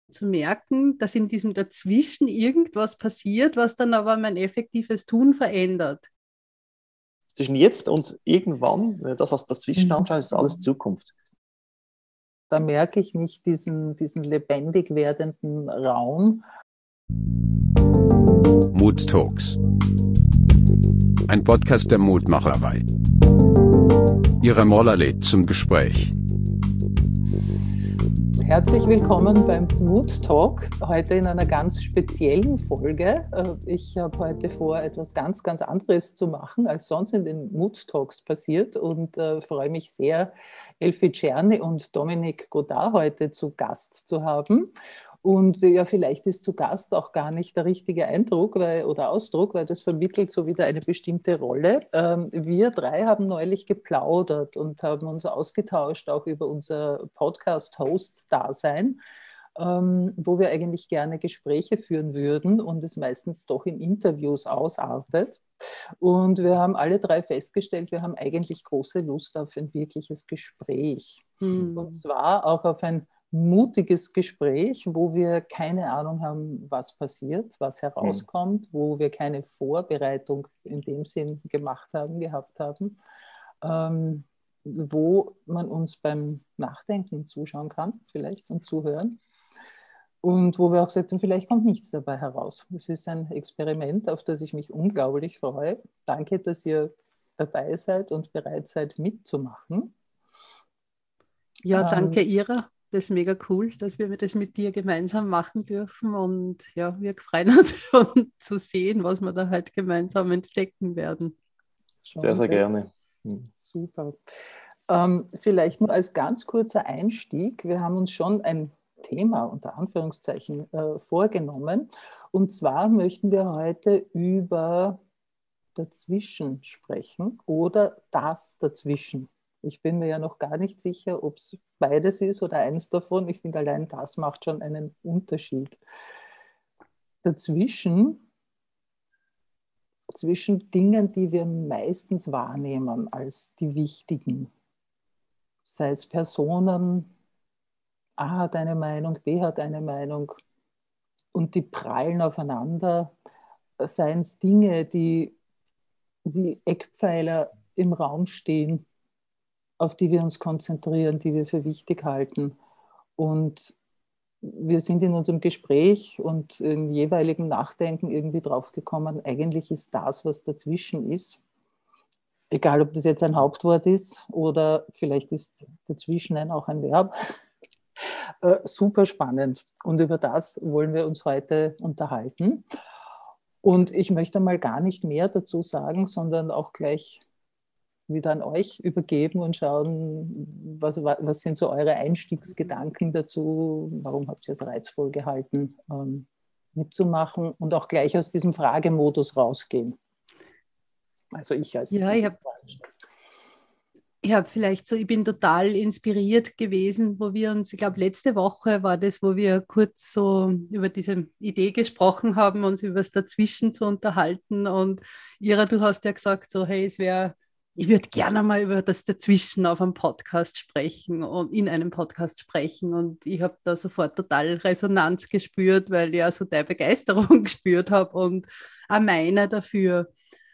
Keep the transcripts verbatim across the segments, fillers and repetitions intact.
zu merken, dass in diesem Dazwischen irgendwas passiert, was dann aber mein effektives Tun verändert. Zwischen jetzt und irgendwann, wenn wir das als dazwischen anschauen, ist alles Zukunft. Da merke ich nicht diesen, diesen lebendig werdenden Raum. Mood Talks. Ein Podcast der Mutmacherei. Ira Moller lädt zum Gespräch. Herzlich willkommen beim Mood Talk, heute in einer ganz speziellen Folge. Ich habe heute vor, etwas ganz, ganz anderes zu machen, als sonst in den Mood Talks passiert, und äh, freue mich sehr, Elfie Czerny und Dominique Godard heute zu Gast zu haben. Und ja, vielleicht ist zu Gast auch gar nicht der richtige Eindruck weil, oder Ausdruck, weil das vermittelt so wieder eine bestimmte Rolle. Ähm, wir drei haben neulich geplaudert und haben uns ausgetauscht, auch über unser Podcast-Host-Dasein, ähm, wo wir eigentlich gerne Gespräche führen würden und es meistens doch in Interviews ausartet. Und wir haben alle drei festgestellt, wir haben eigentlich große Lust auf ein wirkliches Gespräch. Mhm. Und zwar auch auf ein mutiges Gespräch, wo wir keine Ahnung haben, was passiert, was herauskommt, mhm. wo wir keine Vorbereitung in dem Sinn gemacht haben, gehabt haben, ähm, wo man uns beim Nachdenken zuschauen kann, vielleicht, und zuhören. Und wo wir auch gesagt haben, vielleicht kommt nichts dabei heraus. Es ist ein Experiment, auf das ich mich unglaublich freue. Danke, dass ihr dabei seid und bereit seid, mitzumachen. Ja, danke, ähm, Ira. Das ist mega cool, dass wir das mit dir gemeinsam machen dürfen, und ja, wir freuen uns schon zu sehen, was wir da halt gemeinsam entdecken werden. Sehr, sehr gerne. Super. Ähm, vielleicht nur als ganz kurzer Einstieg. Wir haben uns schon ein Thema unter Anführungszeichen äh, vorgenommen, und zwar möchten wir heute über Dazwischen sprechen oder das Dazwischen. Ich bin mir ja noch gar nicht sicher, ob es beides ist oder eins davon. Ich finde, allein das macht schon einen Unterschied. Dazwischen, zwischen Dingen, die wir meistens wahrnehmen als die wichtigen, sei es Personen, A hat eine Meinung, B hat eine Meinung, und die prallen aufeinander, seien es Dinge, die wie Eckpfeiler im Raum stehen, auf die wir uns konzentrieren, die wir für wichtig halten. Und wir sind in unserem Gespräch und im jeweiligen Nachdenken irgendwie draufgekommen, eigentlich ist das, was dazwischen ist, egal ob das jetzt ein Hauptwort ist oder vielleicht ist dazwischen ein auch ein Verb, äh, super spannend. Und über das wollen wir uns heute unterhalten. Und ich möchte mal gar nicht mehr dazu sagen, sondern auch gleich wieder an euch übergeben und schauen, was, was sind so eure Einstiegsgedanken dazu, warum habt ihr es reizvoll gehalten, ähm, mitzumachen, und auch gleich aus diesem Fragemodus rausgehen. Also ich als... Ja, ich habe ich hab vielleicht so, ich bin total inspiriert gewesen, wo wir uns, ich glaube letzte Woche war das, wo wir kurz so über diese Idee gesprochen haben, uns über das Dazwischen zu unterhalten, und Ira, du hast ja gesagt so, hey, es wäre ich würde gerne mal über das Dazwischen auf einem Podcast sprechen und in einem Podcast sprechen. Und ich habe da sofort total Resonanz gespürt, weil ich ja so deine Begeisterung gespürt habe und auch meine dafür.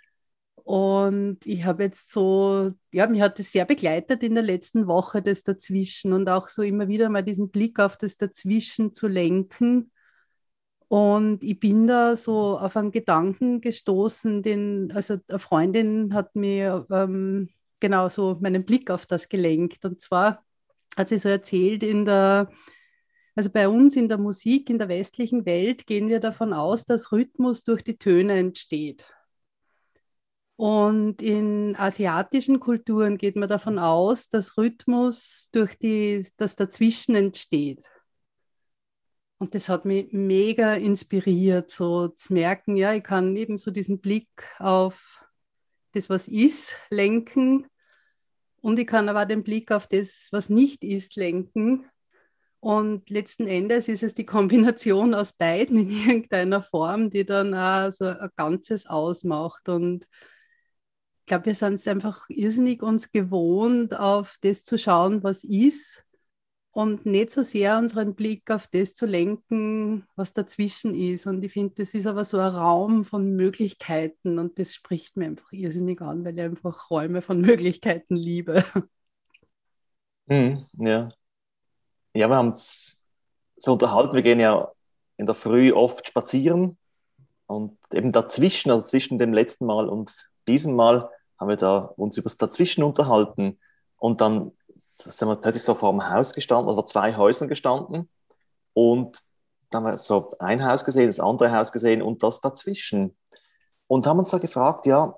Und ich habe jetzt so, ja, mich hat das sehr begleitet in der letzten Woche, das Dazwischen, und auch so immer wieder mal diesen Blick auf das Dazwischen zu lenken. Und ich bin da so auf einen Gedanken gestoßen, den, also eine Freundin hat mir ähm, genau so meinen Blick auf das gelenkt. Und zwar hat sie so erzählt, in der, also bei uns in der Musik, in der westlichen Welt, gehen wir davon aus, dass Rhythmus durch die Töne entsteht. Und in asiatischen Kulturen geht man davon aus, dass Rhythmus durch die, das Dazwischen entsteht. Und das hat mich mega inspiriert, so zu merken, ja, ich kann eben so diesen Blick auf das, was ist, lenken, und ich kann aber auch den Blick auf das, was nicht ist, lenken. Und letzten Endes ist es die Kombination aus beiden in irgendeiner Form, die dann auch so ein Ganzes ausmacht. Und ich glaube, wir sind es einfach irrsinnig uns gewohnt, auf das zu schauen, was ist, und nicht so sehr unseren Blick auf das zu lenken, was dazwischen ist. Und ich finde, das ist aber so ein Raum von Möglichkeiten und das spricht mir einfach irrsinnig an, weil ich einfach Räume von Möglichkeiten liebe. Mhm, ja. Ja, wir haben uns so unterhalten, wir gehen ja in der Früh oft spazieren und eben dazwischen, also zwischen dem letzten Mal und diesem Mal, haben wir da uns über das Dazwischen unterhalten und dann sind wir plötzlich so vor einem Haus gestanden, oder vor zwei Häusern gestanden und dann haben wir so ein Haus gesehen, das andere Haus gesehen und das dazwischen. Und haben uns da gefragt, ja,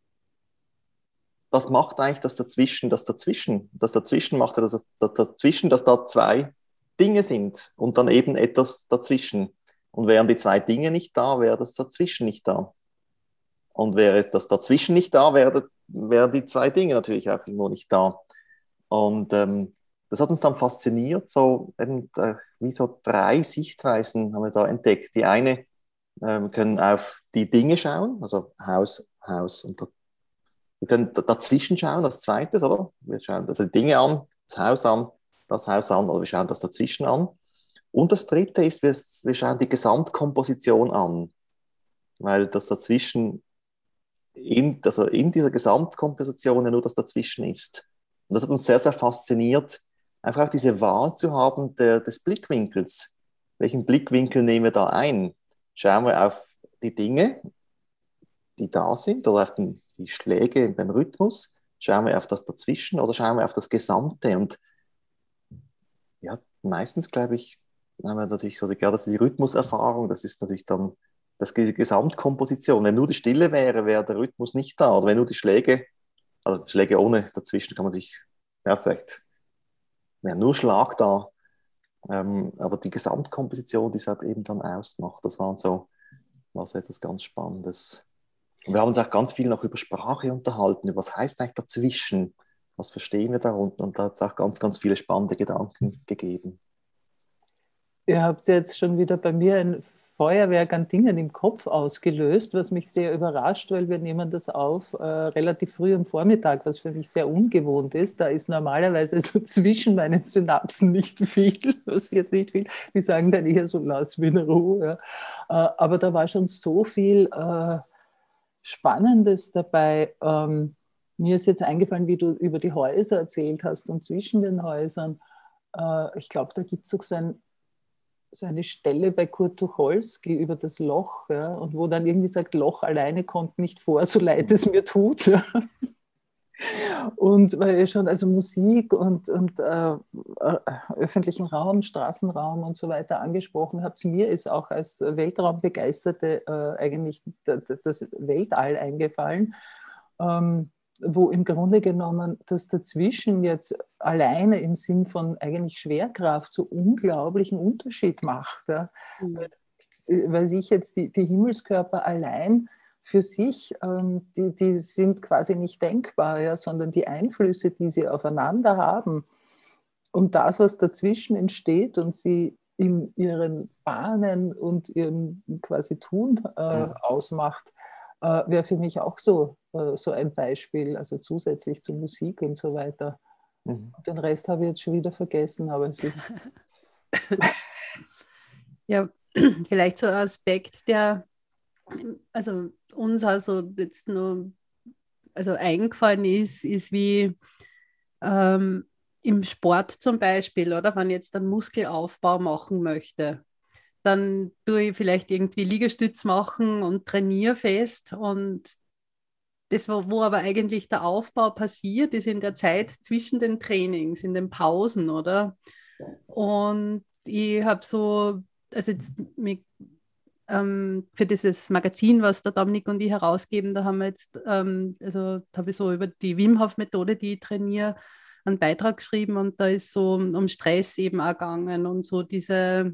was macht eigentlich das Dazwischen, das Dazwischen? Das Dazwischen macht ja das, das Dazwischen, dass da zwei Dinge sind und dann eben etwas dazwischen. Und wären die zwei Dinge nicht da, wäre das Dazwischen nicht da. Und wäre das Dazwischen nicht da, wären wäre die zwei Dinge natürlich auch irgendwo nicht da. Und ähm, das hat uns dann fasziniert, so eben, äh, wie so drei Sichtweisen haben wir da entdeckt. Die eine, äh, wir können auf die Dinge schauen, also Haus, Haus und wir können dazwischen schauen, als zweites, oder? Wir schauen also die Dinge an, das Haus an, das Haus an, oder wir schauen das dazwischen an. Und das dritte ist, wir, wir schauen die Gesamtkomposition an, weil das dazwischen, in, also in dieser Gesamtkomposition ja nur das dazwischen ist. Und das hat uns sehr, sehr fasziniert, einfach auch diese Wahl zu haben der, des Blickwinkels. Welchen Blickwinkel nehmen wir da ein? Schauen wir auf die Dinge, die da sind, oder auf den, die Schläge beim Rhythmus? Schauen wir auf das Dazwischen oder schauen wir auf das Gesamte? Und ja, meistens, glaube ich, haben wir natürlich so die, ja, das ist die Rhythmuserfahrung, das ist natürlich dann das, die Gesamtkomposition. Wenn nur die Stille wäre, wäre der Rhythmus nicht da. Oder wenn nur die Schläge, also Schläge ohne dazwischen kann man sich, ja, vielleicht wäre nur Schlag da. Ähm, aber die Gesamtkomposition, die es halt eben dann ausmacht, das war so, war so etwas ganz Spannendes. Und wir haben uns auch ganz viel noch über Sprache unterhalten, über was heißt eigentlich dazwischen, was verstehen wir darunter, und da hat es auch ganz, ganz viele spannende Gedanken gegeben. Ihr habt jetzt schon wieder bei mir ein Feuerwerk an Dingen im Kopf ausgelöst, was mich sehr überrascht, weil wir nehmen das auf äh, relativ früh am Vormittag, was für mich sehr ungewohnt ist. Da ist normalerweise so zwischen meinen Synapsen nicht viel, passiert nicht viel. Die sagen dann eher so, lass mich in Ruhe. Ja. Äh, aber da war schon so viel äh, Spannendes dabei. Ähm, mir ist jetzt eingefallen, wie du über die Häuser erzählt hast und zwischen den Häusern. Äh, ich glaube, da gibt es so ein so eine Stelle bei Kurt Tucholsky über das Loch, ja, und wo dann irgendwie sagt, Loch alleine kommt nicht vor, so leid es mir tut. Ja. Und weil ihr schon, also Musik und, und äh, öffentlichen Raum, Straßenraum und so weiter angesprochen habt, mir ist auch als Weltraumbegeisterte äh, eigentlich das, das Weltall eingefallen. Ähm, wo im Grunde genommen das Dazwischen jetzt alleine im Sinn von eigentlich Schwerkraft so unglaublichen Unterschied macht. Ja. Mhm. Weil sich jetzt die, die Himmelskörper allein für sich, ähm, die, die sind quasi nicht denkbar, ja, sondern die Einflüsse, die sie aufeinander haben und das, was dazwischen entsteht und sie in ihren Bahnen und ihrem quasi Tun äh, ausmacht, äh, wäre für mich auch so, äh, so ein Beispiel, also zusätzlich zur Musik und so weiter. Mhm. Den Rest habe ich jetzt schon wieder vergessen, aber es ist... Ja, vielleicht so ein Aspekt, der also uns also jetzt nur also eingefallen ist, ist wie ähm, im Sport zum Beispiel, oder wenn ich jetzt einen Muskelaufbau machen möchte, dann tue ich vielleicht irgendwie Liegestütz machen und trainiere fest. Und das, wo, wo aber eigentlich der Aufbau passiert, ist in der Zeit zwischen den Trainings, in den Pausen, oder? Und ich habe so, also jetzt mit, ähm, für dieses Magazin, was der Dominik und ich herausgeben, da haben wir jetzt, ähm, also habe ich so über die Wim Hof Methode, die ich trainiere, einen Beitrag geschrieben, und da ist so um Stress eben auch gegangen und so diese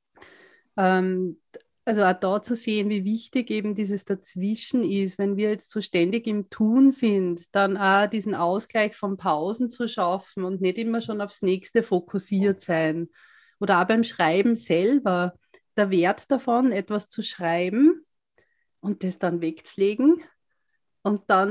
also auch da zu sehen, wie wichtig eben dieses Dazwischen ist, wenn wir jetzt so ständig im Tun sind, dann auch diesen Ausgleich von Pausen zu schaffen und nicht immer schon aufs Nächste fokussiert sein. Oder auch beim Schreiben selber, der Wert davon, etwas zu schreiben und das dann wegzulegen und dann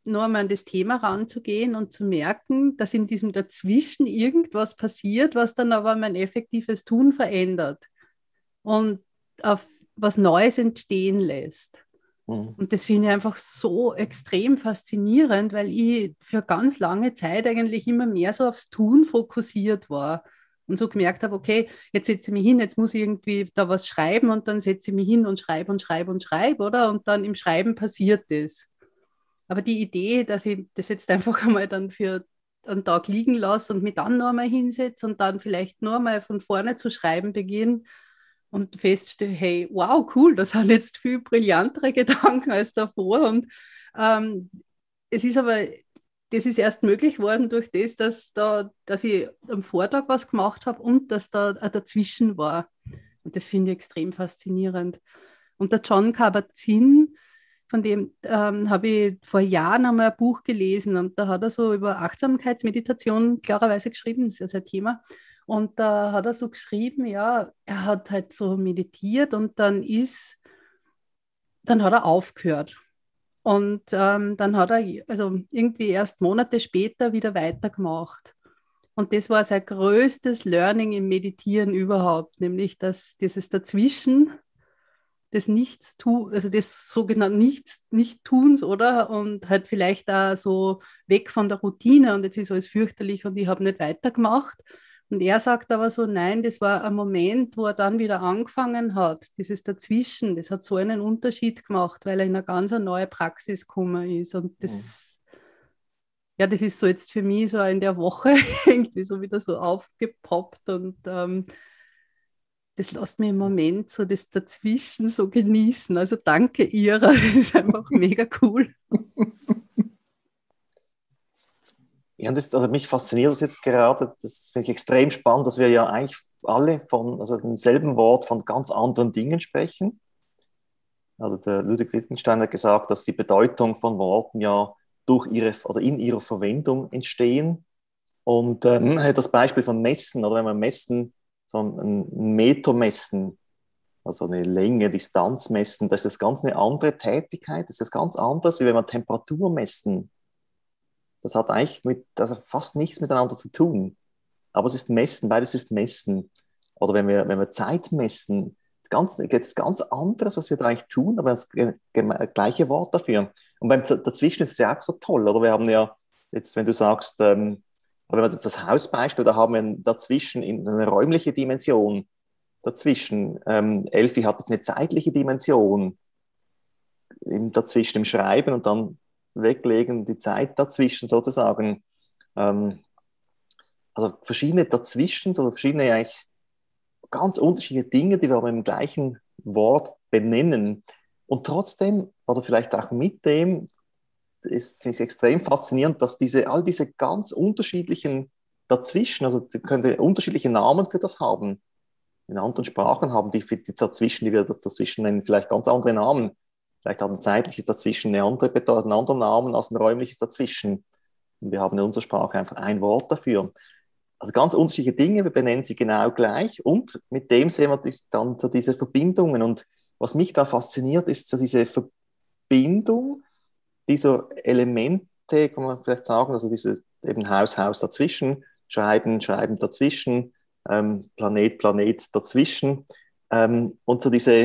nur einmal an das Thema ranzugehen und zu merken, dass in diesem Dazwischen irgendwas passiert, was dann aber mein effektives Tun verändert und auf was Neues entstehen lässt. Mhm. Und das finde ich einfach so extrem faszinierend, weil ich für ganz lange Zeit eigentlich immer mehr so aufs Tun fokussiert war und so gemerkt habe, okay, jetzt setze ich mich hin, jetzt muss ich irgendwie da was schreiben und dann setze ich mich hin und schreibe und schreibe und schreibe, oder? Und dann im Schreiben passiert das. Aber die Idee, dass ich das jetzt einfach einmal dann für einen Tag liegen lasse und mich dann noch einmal hinsetze und dann vielleicht nur einmal von vorne zu schreiben beginne und feststelle, hey, wow, cool, das sind jetzt viel brillantere Gedanken als davor. Und ähm, es ist aber, das ist erst möglich worden durch das, dass, da, dass ich am Vortag was gemacht habe und dass da dazwischen war. Und das finde ich extrem faszinierend. Und der Jon Kabat-Zinn, von dem ähm, habe ich vor Jahren einmal ein Buch gelesen und da hat er so über Achtsamkeitsmeditation klarerweise geschrieben, das ist ja sein Thema. Und da hat er so geschrieben, ja, er hat halt so meditiert und dann ist, dann hat er aufgehört. Und ähm, dann hat er also irgendwie erst Monate später wieder weitergemacht. Und das war sein größtes Learning im Meditieren überhaupt, nämlich dass dieses Dazwischen, des Nichtstu, also des sogenannten Nichts, Nicht-Tuns, oder? Und halt vielleicht auch so weg von der Routine und jetzt ist alles fürchterlich und ich habe nicht weitergemacht. Und er sagt aber so, nein, das war ein Moment, wo er dann wieder angefangen hat, dieses Dazwischen, das hat so einen Unterschied gemacht, weil er in eine ganz neue Praxis gekommen ist. Und das, mhm. ja, das ist so jetzt für mich so in der Woche irgendwie so wieder so aufgepoppt und ähm, das lässt mich im Moment so das Dazwischen so genießen. Also danke, Ira, das ist einfach mega cool. Ja, das, also mich fasziniert das jetzt gerade, das finde ich extrem spannend, dass wir ja eigentlich alle von, also demselben Wort von ganz anderen Dingen sprechen. Also der Ludwig Wittgenstein hat gesagt, dass die Bedeutung von Worten ja durch ihre oder in ihrer Verwendung entstehen. Und ähm, das Beispiel von Messen, oder wenn man messen, so ein Meter messen, also eine Länge, Distanz messen, das ist ganz eine andere Tätigkeit, das ist ganz anders, wie wenn man Temperatur messen. Das hat eigentlich mit, also fast nichts miteinander zu tun. Aber es ist Messen, beides ist Messen. Oder wenn wir, wenn wir Zeit messen, das ist ganz, ganz anderes, was wir da eigentlich tun, aber das gleiche Wort dafür. Und beim dazwischen ist es ja auch so toll, oder? Wir haben ja jetzt, wenn du sagst, ähm, wenn wir jetzt das Hausbeispiel, da haben wir dazwischen eine räumliche Dimension. Dazwischen, ähm, Elfi hat jetzt eine zeitliche Dimension im, dazwischen im Schreiben und dann weglegen, die Zeit dazwischen sozusagen. Ähm, also verschiedene dazwischen, so verschiedene eigentlich ganz unterschiedliche Dinge, die wir aber im gleichen Wort benennen. Und trotzdem, oder vielleicht auch mit dem, ist es extrem faszinierend, dass diese, all diese ganz unterschiedlichen dazwischen, also die können unterschiedliche Namen für das haben. In anderen Sprachen haben die, die dazwischen, die wir das dazwischen nennen, vielleicht ganz andere Namen. Vielleicht haben zeitliches dazwischen eine andere Bedeutung, einen anderen Namen als ein räumliches dazwischen. Und wir haben in unserer Sprache einfach ein Wort dafür. Also ganz unterschiedliche Dinge, wir benennen sie genau gleich und mit dem sehen wir natürlich dann so diese Verbindungen. Und was mich da fasziniert, ist so diese Verbindung dieser Elemente, kann man vielleicht sagen, also diese eben Haus, Haus dazwischen, Schreiben, Schreiben dazwischen, ähm, Planet, Planet dazwischen ähm, und so diese,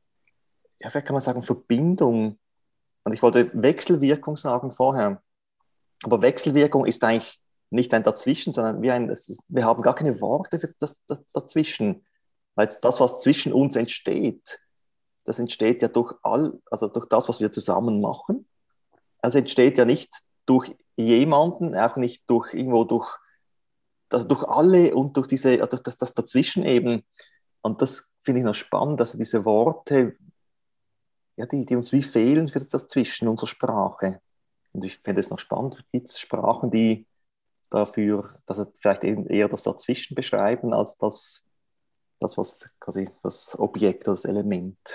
ja, vielleicht kann man sagen, Verbindung. Und ich wollte Wechselwirkung sagen vorher, aber Wechselwirkung ist eigentlich nicht ein Dazwischen, sondern wie ein, es ist, wir haben gar keine Worte für das, das Dazwischen, weil das, was zwischen uns entsteht, das entsteht ja durch all, also durch das, was wir zusammen machen. Also entsteht ja nicht durch jemanden, auch nicht durch irgendwo durch, also durch alle und durch diese, durch das, das Dazwischen eben. Und das finde ich noch spannend, dass also diese Worte, ja, die, die uns wie fehlen für das Dazwischen unserer Sprache. Und ich finde es noch spannend, gibt es Sprachen, die dafür, dass sie vielleicht eben eher das Dazwischen beschreiben, als das, das was quasi das Objekt oder das Element.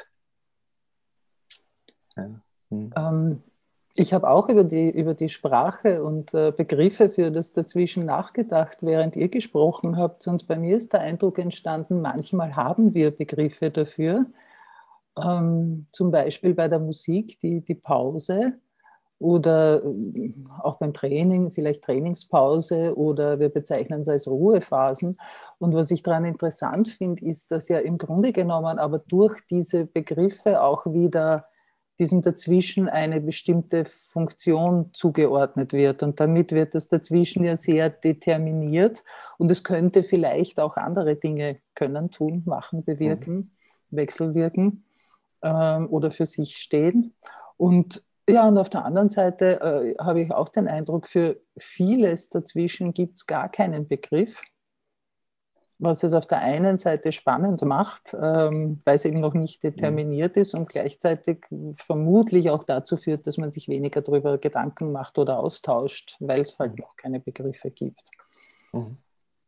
Ja. Hm. Ähm, ich habe auch über die, über die Sprache und äh, Begriffe für das Dazwischen nachgedacht, während ihr gesprochen habt. Und bei mir ist der Eindruck entstanden, manchmal haben wir Begriffe dafür. Ähm, zum Beispiel bei der Musik, die, die Pause. oder auch beim Training, vielleicht Trainingspause oder wir bezeichnen es als Ruhephasen. Und was ich daran interessant finde, ist, dass ja im Grunde genommen aber durch diese Begriffe auch wieder diesem Dazwischen eine bestimmte Funktion zugeordnet wird. Und damit wird das Dazwischen ja sehr determiniert. Und es könnte vielleicht auch andere Dinge können, tun, machen, bewirken, mhm. wechselwirken ähm, oder für sich stehen. Und ja, und auf der anderen Seite äh, habe ich auch den Eindruck, für vieles dazwischen gibt es gar keinen Begriff, was es auf der einen Seite spannend macht, ähm, weil es eben noch nicht determiniert ist und gleichzeitig vermutlich auch dazu führt, dass man sich weniger darüber Gedanken macht oder austauscht, weil es halt noch keine Begriffe gibt. Mhm.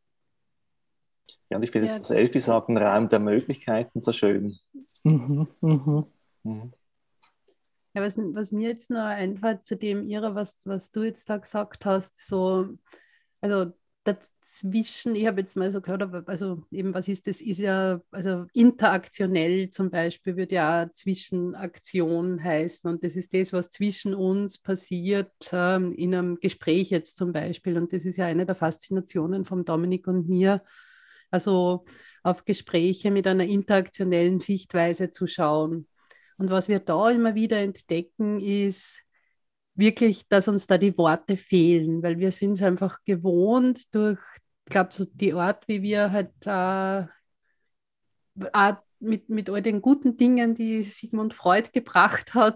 Ja, und ich finde, ja, was Elfi sagt, ein Raum der Möglichkeiten so schön. Mhm, mhm. Mhm. Ja, was, was mir jetzt noch einfällt zu dem, Ira, was, was du jetzt da gesagt hast, so, also dazwischen, ich habe jetzt mal so gehört, also eben, was ist das, ist ja, also interaktionell zum Beispiel würde ja auch Zwischenaktion heißen und das ist das, was zwischen uns passiert, ähm, in einem Gespräch jetzt zum Beispiel und das ist ja eine der Faszinationen von Dominik und mir, also auf Gespräche mit einer interaktionellen Sichtweise zu schauen. Und was wir da immer wieder entdecken, ist wirklich, dass uns da die Worte fehlen, weil wir sind es einfach gewohnt durch, ich glaube, so die Art, wie wir halt äh, auch mit, mit all den guten Dingen, die Sigmund Freud gebracht hat,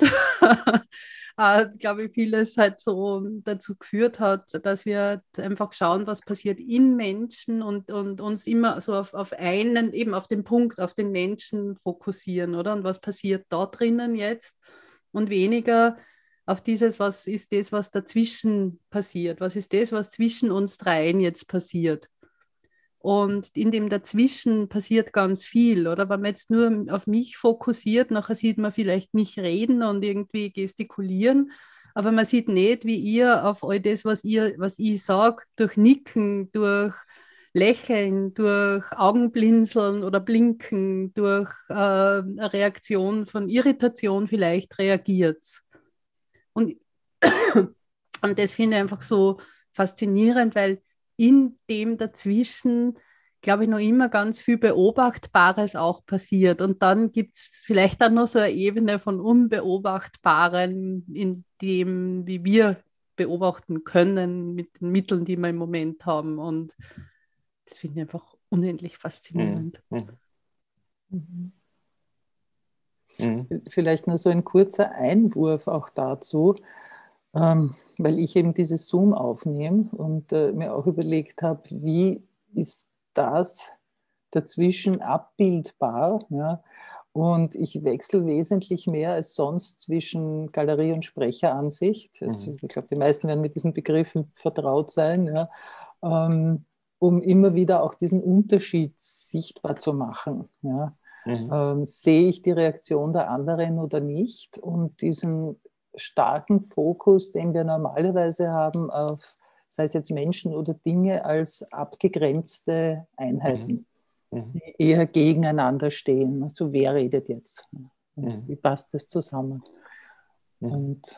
äh, glaube ich, vieles halt so dazu geführt hat, dass wir einfach schauen, was passiert in Menschen und, und uns immer so auf, auf einen, eben auf den Punkt, auf den Menschen fokussieren, oder? Und was passiert da drinnen jetzt? Und weniger auf dieses, was ist das, was dazwischen passiert? Was ist das, was zwischen uns dreien jetzt passiert? Und in dem Dazwischen passiert ganz viel, oder? Wenn man jetzt nur auf mich fokussiert, nachher sieht man vielleicht mich reden und irgendwie gestikulieren, aber man sieht nicht, wie ihr auf all das, was, ihr, was ich sage, durch Nicken, durch Lächeln, durch Augenblinzeln oder Blinken, durch äh, eine Reaktion von Irritation vielleicht reagiert. Und, und das finde ich einfach so faszinierend, weil in dem dazwischen, glaube ich, noch immer ganz viel Beobachtbares auch passiert. Und dann gibt es vielleicht dann noch so eine Ebene von Unbeobachtbaren, in dem, wie wir beobachten können mit den Mitteln, die wir im Moment haben. Und das finde ich einfach unendlich faszinierend. Mhm. Mhm. Mhm. Vielleicht nur so ein kurzer Einwurf auch dazu, ähm, weil ich eben dieses Zoom aufnehme und äh, mir auch überlegt habe, wie ist das dazwischen abbildbar? Ja? Und ich wechsle wesentlich mehr als sonst zwischen Galerie- und Sprecheransicht. Also, Mhm. ich glaube, die meisten werden mit diesen Begriffen vertraut sein, ja? ähm, um immer wieder auch diesen Unterschied sichtbar zu machen. Ja? Mhm. Ähm, sehe ich die Reaktion der anderen oder nicht? Und diesen starken Fokus, den wir normalerweise haben auf, sei es jetzt Menschen oder Dinge, als abgegrenzte Einheiten, Mhm. die eher gegeneinander stehen. Also wer redet jetzt? Mhm. Wie passt das zusammen? Mhm. Und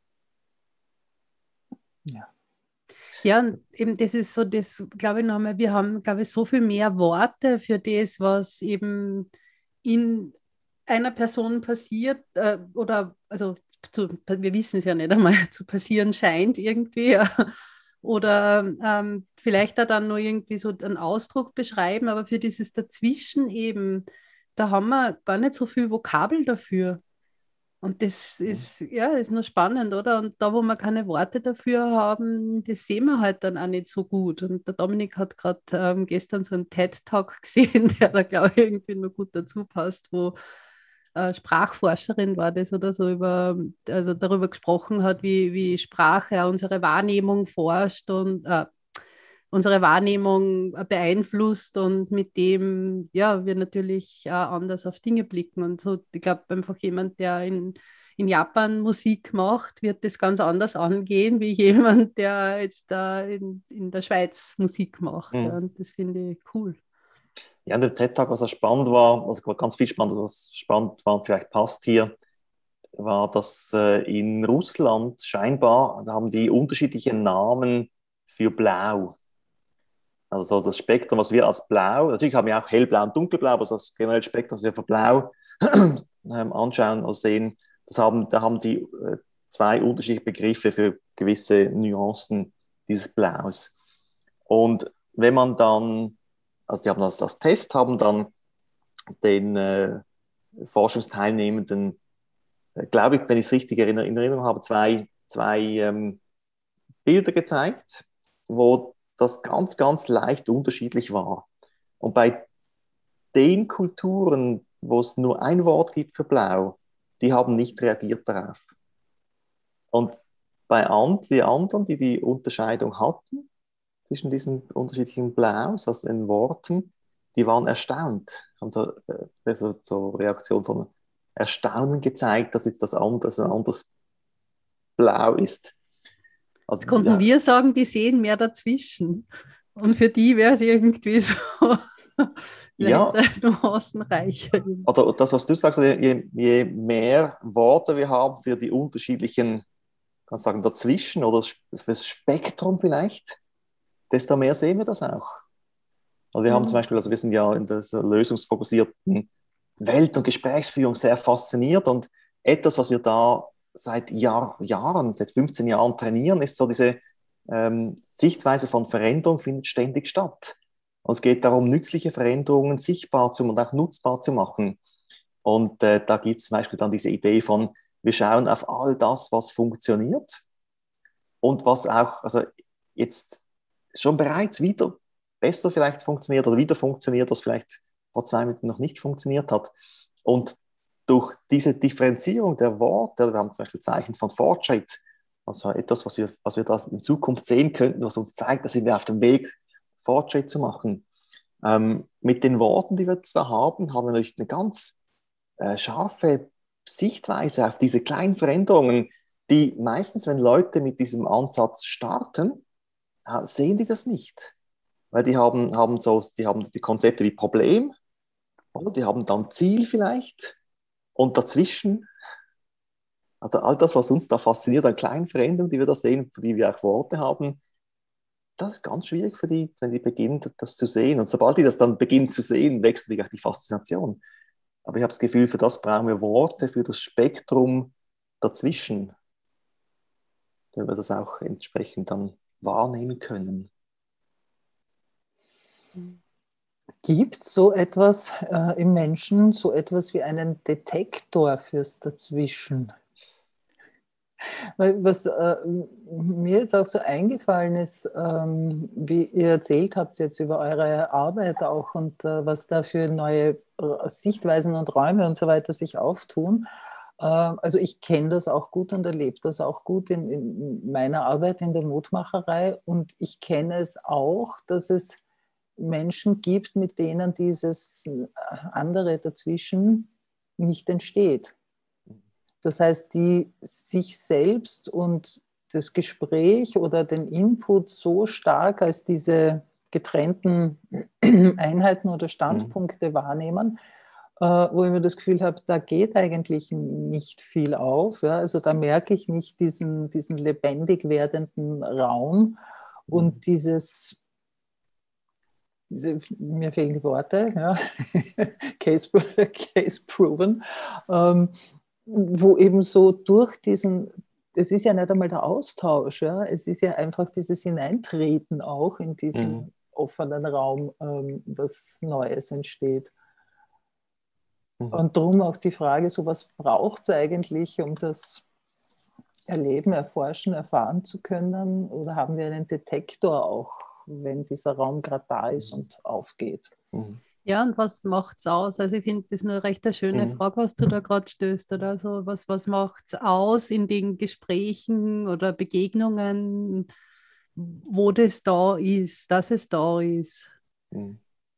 ja. Ja, und eben das ist so, das glaube ich nochmal, wir haben, glaube ich, so viel mehr Worte für das, was eben in einer Person passiert äh, oder, also zu, wir wissen es ja nicht einmal, zu passieren scheint irgendwie. Oder ähm, vielleicht da dann nur irgendwie so einen Ausdruck beschreiben, aber für dieses Dazwischen eben, da haben wir gar nicht so viel Vokabel dafür. Und das ist, ja, ist nur spannend, oder? Und da, wo wir keine Worte dafür haben, das sehen wir halt dann auch nicht so gut. Und der Dominik hat gerade ähm, gestern so einen TED-Talk gesehen, der da, glaube ich, irgendwie nur gut dazu passt, wo äh, Sprachforscherin war das oder so, über, also darüber gesprochen hat, wie, wie Sprache unsere Wahrnehmung forscht und äh, unsere Wahrnehmung beeinflusst und mit dem, ja, wir natürlich äh, anders auf Dinge blicken. Und so, ich glaube, einfach jemand, der in, in Japan Musik macht, wird das ganz anders angehen, wie jemand, der jetzt da in, in der Schweiz Musik macht. Mhm. Ja, und das finde ich cool. Ja, in dem TED-Talk, was auch spannend war, also ganz viel spannend, was spannend war, vielleicht passt hier, war, dass äh, in Russland scheinbar haben die unterschiedliche Namen für Blau. Also das Spektrum, was wir als Blau, natürlich haben wir auch hellblau und dunkelblau, aber das generelle Spektrum, was wir für Blau ähm, anschauen und sehen, das haben, da haben die äh, zwei unterschiedliche Begriffe für gewisse Nuancen dieses Blaus. Und wenn man dann, also die haben das als Test, haben dann den äh, Forschungsteilnehmenden, äh, glaube ich, wenn ich es richtig in Erinnerung habe, zwei, zwei ähm, Bilder gezeigt, wo das ganz, ganz leicht unterschiedlich war. Und bei den Kulturen, wo es nur ein Wort gibt für Blau, die haben nicht reagiert darauf. Und bei and, die anderen, die die Unterscheidung hatten zwischen diesen unterschiedlichen Blaus, also in Worten, die waren erstaunt, haben so, äh, so, so Reaktion von Erstaunen gezeigt, dass jetzt das anders, ein anderes Blau ist. Also, Jetzt konnten ja, wir sagen, die sehen mehr dazwischen. Und für die wäre es irgendwie so ja, nuancenreicher. oder das, was du sagst, je, je mehr Worte wir haben für die unterschiedlichen, kann sagen, dazwischen oder für das Spektrum vielleicht, desto mehr sehen wir das auch. Also wir Mhm. haben zum Beispiel, also wir sind ja in der lösungsfokussierten Welt- und Gesprächsführung sehr fasziniert und etwas, was wir da seit Jahr, Jahren, seit fünfzehn Jahren trainieren, ist so diese ähm, Sichtweise von Veränderung findet ständig statt. Und es geht darum, nützliche Veränderungen sichtbar zu und auch nutzbar zu machen. Und äh, da gibt es zum Beispiel dann diese Idee von, wir schauen auf all das, was funktioniert und was auch, also jetzt schon bereits wieder besser vielleicht funktioniert oder wieder funktioniert, was vielleicht vor zwei Minuten noch nicht funktioniert hat. Und durch diese Differenzierung der Worte, wir haben zum Beispiel Zeichen von Fortschritt, also etwas, was wir, was wir das in Zukunft sehen könnten, was uns zeigt, dass wir auf dem Weg Fortschritt zu machen. Ähm, mit den Worten, die wir jetzt da haben, haben wir natürlich eine ganz äh, scharfe Sichtweise auf diese kleinen Veränderungen, die meistens, wenn Leute mit diesem Ansatz starten, sehen die das nicht. Weil die haben, haben, so, die haben die Konzepte wie Problem, oder? Die haben dann Ziel vielleicht und dazwischen, also all das, was uns da fasziniert an kleinen Veränderungen, die wir da sehen, für die wir auch Worte haben, das ist ganz schwierig für die, wenn die beginnen, das zu sehen. Und sobald die das dann beginnen zu sehen, wechselt die, die Faszination. Aber ich habe das Gefühl, für das brauchen wir Worte, für das Spektrum dazwischen, damit wir das auch entsprechend dann wahrnehmen können. Gibt es so etwas äh, im Menschen, so etwas wie einen Detektor fürs Dazwischen? Weil was äh, mir jetzt auch so eingefallen ist, ähm, wie ihr erzählt habt jetzt über eure Arbeit auch und äh, was da für neue äh, Sichtweisen und Räume und so weiter sich auftun. Äh, also ich kenne das auch gut und erlebe das auch gut in, in meiner Arbeit in der Mutmacherei und ich kenne es auch, dass es Menschen gibt, mit denen dieses andere dazwischen nicht entsteht. Das heißt, die sich selbst und das Gespräch oder den Input so stark als diese getrennten Einheiten oder Standpunkte mhm. wahrnehmen, äh, wo ich mir das Gefühl habe, da geht eigentlich nicht viel auf. Ja? Also da merke ich nicht diesen, diesen lebendig werdenden Raum mhm. und dieses Diese, mir fehlen die Worte, ja. Case, case proven, ähm, wo eben so durch diesen, es ist ja nicht einmal der Austausch, ja, es ist ja einfach dieses Hineintreten auch in diesen mhm. offenen Raum, ähm, was Neues entsteht. Mhm. Und darum auch die Frage, so was braucht es eigentlich, um das erleben, erforschen, erfahren zu können? Oder haben wir einen Detektor auch, wenn dieser Raum gerade da ist und aufgeht? Mhm. Ja, und was macht es aus? Also ich finde das eine recht eine schöne Mhm. Frage, was du da gerade stößt. Oder so. Was, was macht es aus in den Gesprächen oder Begegnungen, wo das da ist, dass es da ist? Mhm.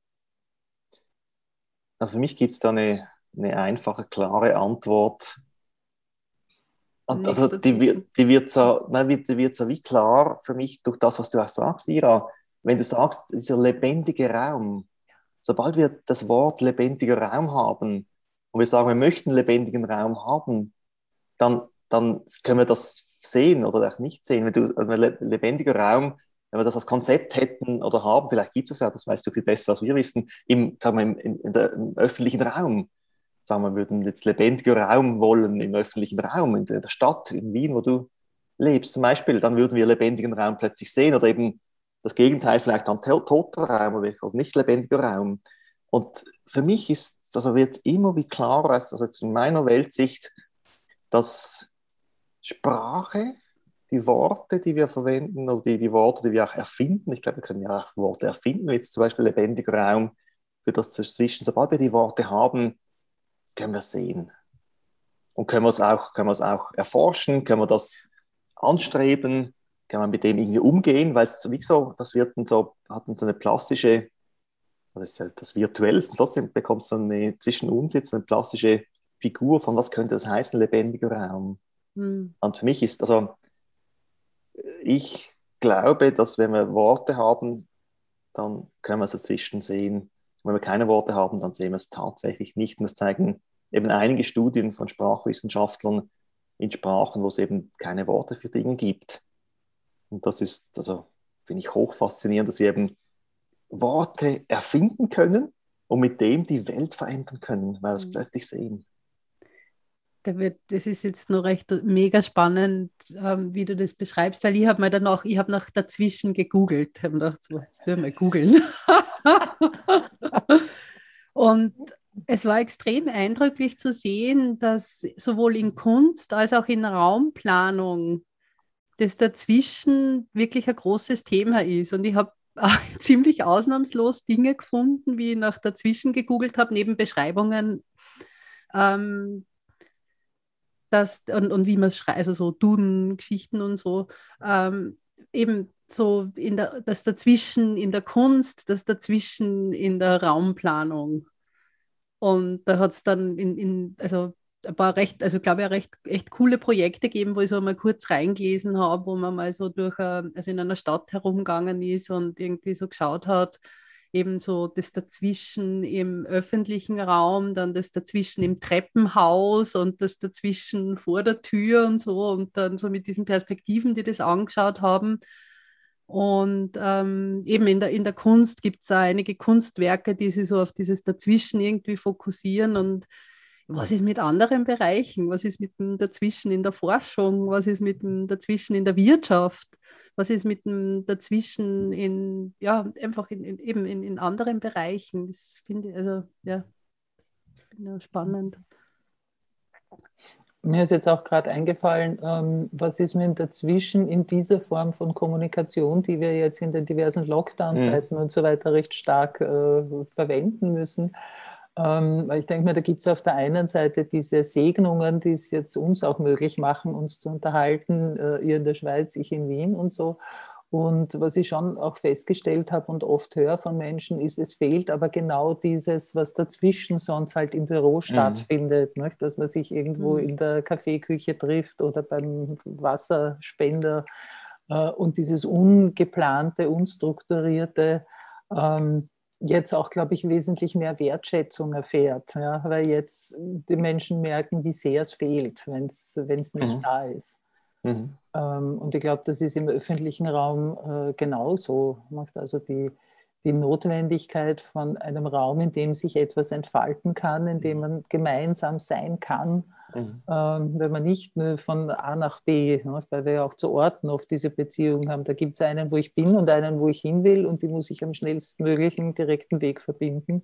Also für mich gibt es da eine, eine einfache, klare Antwort. Und also die, wird, die, wird so, nein, die wird so wie klar für mich durch das, was du auch sagst, Ira. Wenn du sagst, dieser lebendige Raum, sobald wir das Wort lebendiger Raum haben und wir sagen, wir möchten einen lebendigen Raum haben, dann, dann können wir das sehen oder auch nicht sehen. Wenn du ein lebendiger Raum, wenn wir das als Konzept hätten oder haben, vielleicht gibt es ja, das weißt du viel besser als wir wissen, im, sagen wir, im, in der, im öffentlichen Raum. Sagen wir, wir würden jetzt lebendiger Raum wollen im öffentlichen Raum, in der Stadt, in Wien, wo du lebst zum Beispiel, dann würden wir lebendigen Raum plötzlich sehen oder eben das Gegenteil, vielleicht ein toter Raum oder nicht lebendiger Raum. Und für mich ist, also wird immer wie klarer, also jetzt in meiner Weltsicht, dass Sprache, die Worte, die wir verwenden oder die, die Worte, die wir auch erfinden, ich glaube, wir können ja auch Worte erfinden, wie jetzt zum Beispiel lebendiger Raum für das Dazwischen. Sobald wir die Worte haben, können wir sehen. Und können wir es auch, können wir es auch erforschen, können wir das anstreben, kann man mit dem irgendwie umgehen, weil es wie so, das wird so, hat so eine plastische, das ist ja das Virtuelle, und trotzdem bekommt es dann eine, zwischen uns jetzt eine plastische Figur von, was könnte das heißen, lebendiger Raum. Mhm. Und für mich ist, also ich glaube, dass wenn wir Worte haben, dann können wir es dazwischen sehen. Wenn wir keine Worte haben, dann sehen wir es tatsächlich nicht. Und das zeigen eben einige Studien von Sprachwissenschaftlern in Sprachen, wo es eben keine Worte für Dinge gibt. Und das ist, also finde ich hochfaszinierend, dass wir eben Worte erfinden können und mit dem die Welt verändern können, weil wir es plötzlich sehen. Das ist jetzt noch recht mega spannend, ähm, wie du das beschreibst, weil ich habe mir dann auch, ich habe nach dazwischen gegoogelt, habe gedacht, so, jetzt dürfen wir googeln. Und es war extrem eindrücklich zu sehen, dass sowohl in Kunst als auch in Raumplanung das dazwischen wirklich ein großes Thema ist. Und ich habe ziemlich ausnahmslos Dinge gefunden, wie ich nach dazwischen gegoogelt habe, neben Beschreibungen, ähm, das, und, und wie man es schreibt, also so Duden-Geschichten und so, ähm, eben so in der, das Dazwischen in der Kunst, das Dazwischen in der Raumplanung. Und da hat es dann in, in, also ein paar recht, also glaube ich, recht, echt coole Projekte gegeben, wo ich so mal kurz reingelesen habe, wo man mal so durch, also in einer Stadt herumgegangen ist und irgendwie so geschaut hat, eben so das Dazwischen im öffentlichen Raum, dann das Dazwischen im Treppenhaus und das Dazwischen vor der Tür und so und dann so mit diesen Perspektiven, die das angeschaut haben. Und ähm, eben in der, in der Kunst gibt es auch einige Kunstwerke, die sich so auf dieses Dazwischen irgendwie fokussieren. Und was ist mit anderen Bereichen? Was ist mit dem Dazwischen in der Forschung? Was ist mit dem Dazwischen in der Wirtschaft? Was ist mit dem Dazwischen in, ja, einfach in, in, eben in, in anderen Bereichen? Das finde ich, also, ja, finde ich spannend. Mir ist jetzt auch gerade eingefallen, ähm, was ist mit dem Dazwischen in dieser Form von Kommunikation, die wir jetzt in den diversen Lockdown-Zeiten mhm. und so weiter recht stark äh, verwenden müssen. Ähm, weil ich denke mir, da gibt es auf der einen Seite diese Segnungen, die es jetzt uns auch möglich machen, uns zu unterhalten, äh, ihr in der Schweiz, ich in Wien und so. Und was ich schon auch festgestellt habe und oft höre von Menschen, ist, es fehlt aber genau dieses, was dazwischen sonst halt im Büro stattfindet, mhm. ne? Dass man sich irgendwo mhm. in der Kaffeeküche trifft oder beim Wasserspender äh, und dieses ungeplante, unstrukturierte ähm, jetzt auch, glaube ich, wesentlich mehr Wertschätzung erfährt, ja? Weil jetzt die Menschen merken, wie sehr es fehlt, wenn es nicht mhm. da ist. Mhm. Ähm, und ich glaube, das ist im öffentlichen Raum äh, genauso. Also die, die Notwendigkeit von einem Raum, in dem sich etwas entfalten kann, in dem man gemeinsam sein kann, mhm. ähm, wenn man nicht nur von A nach B, ne, weil wir ja auch zu Orten oft diese Beziehung haben. Da gibt es einen, wo ich bin und einen, wo ich hin will und die muss ich am schnellstmöglichen direkten Weg verbinden.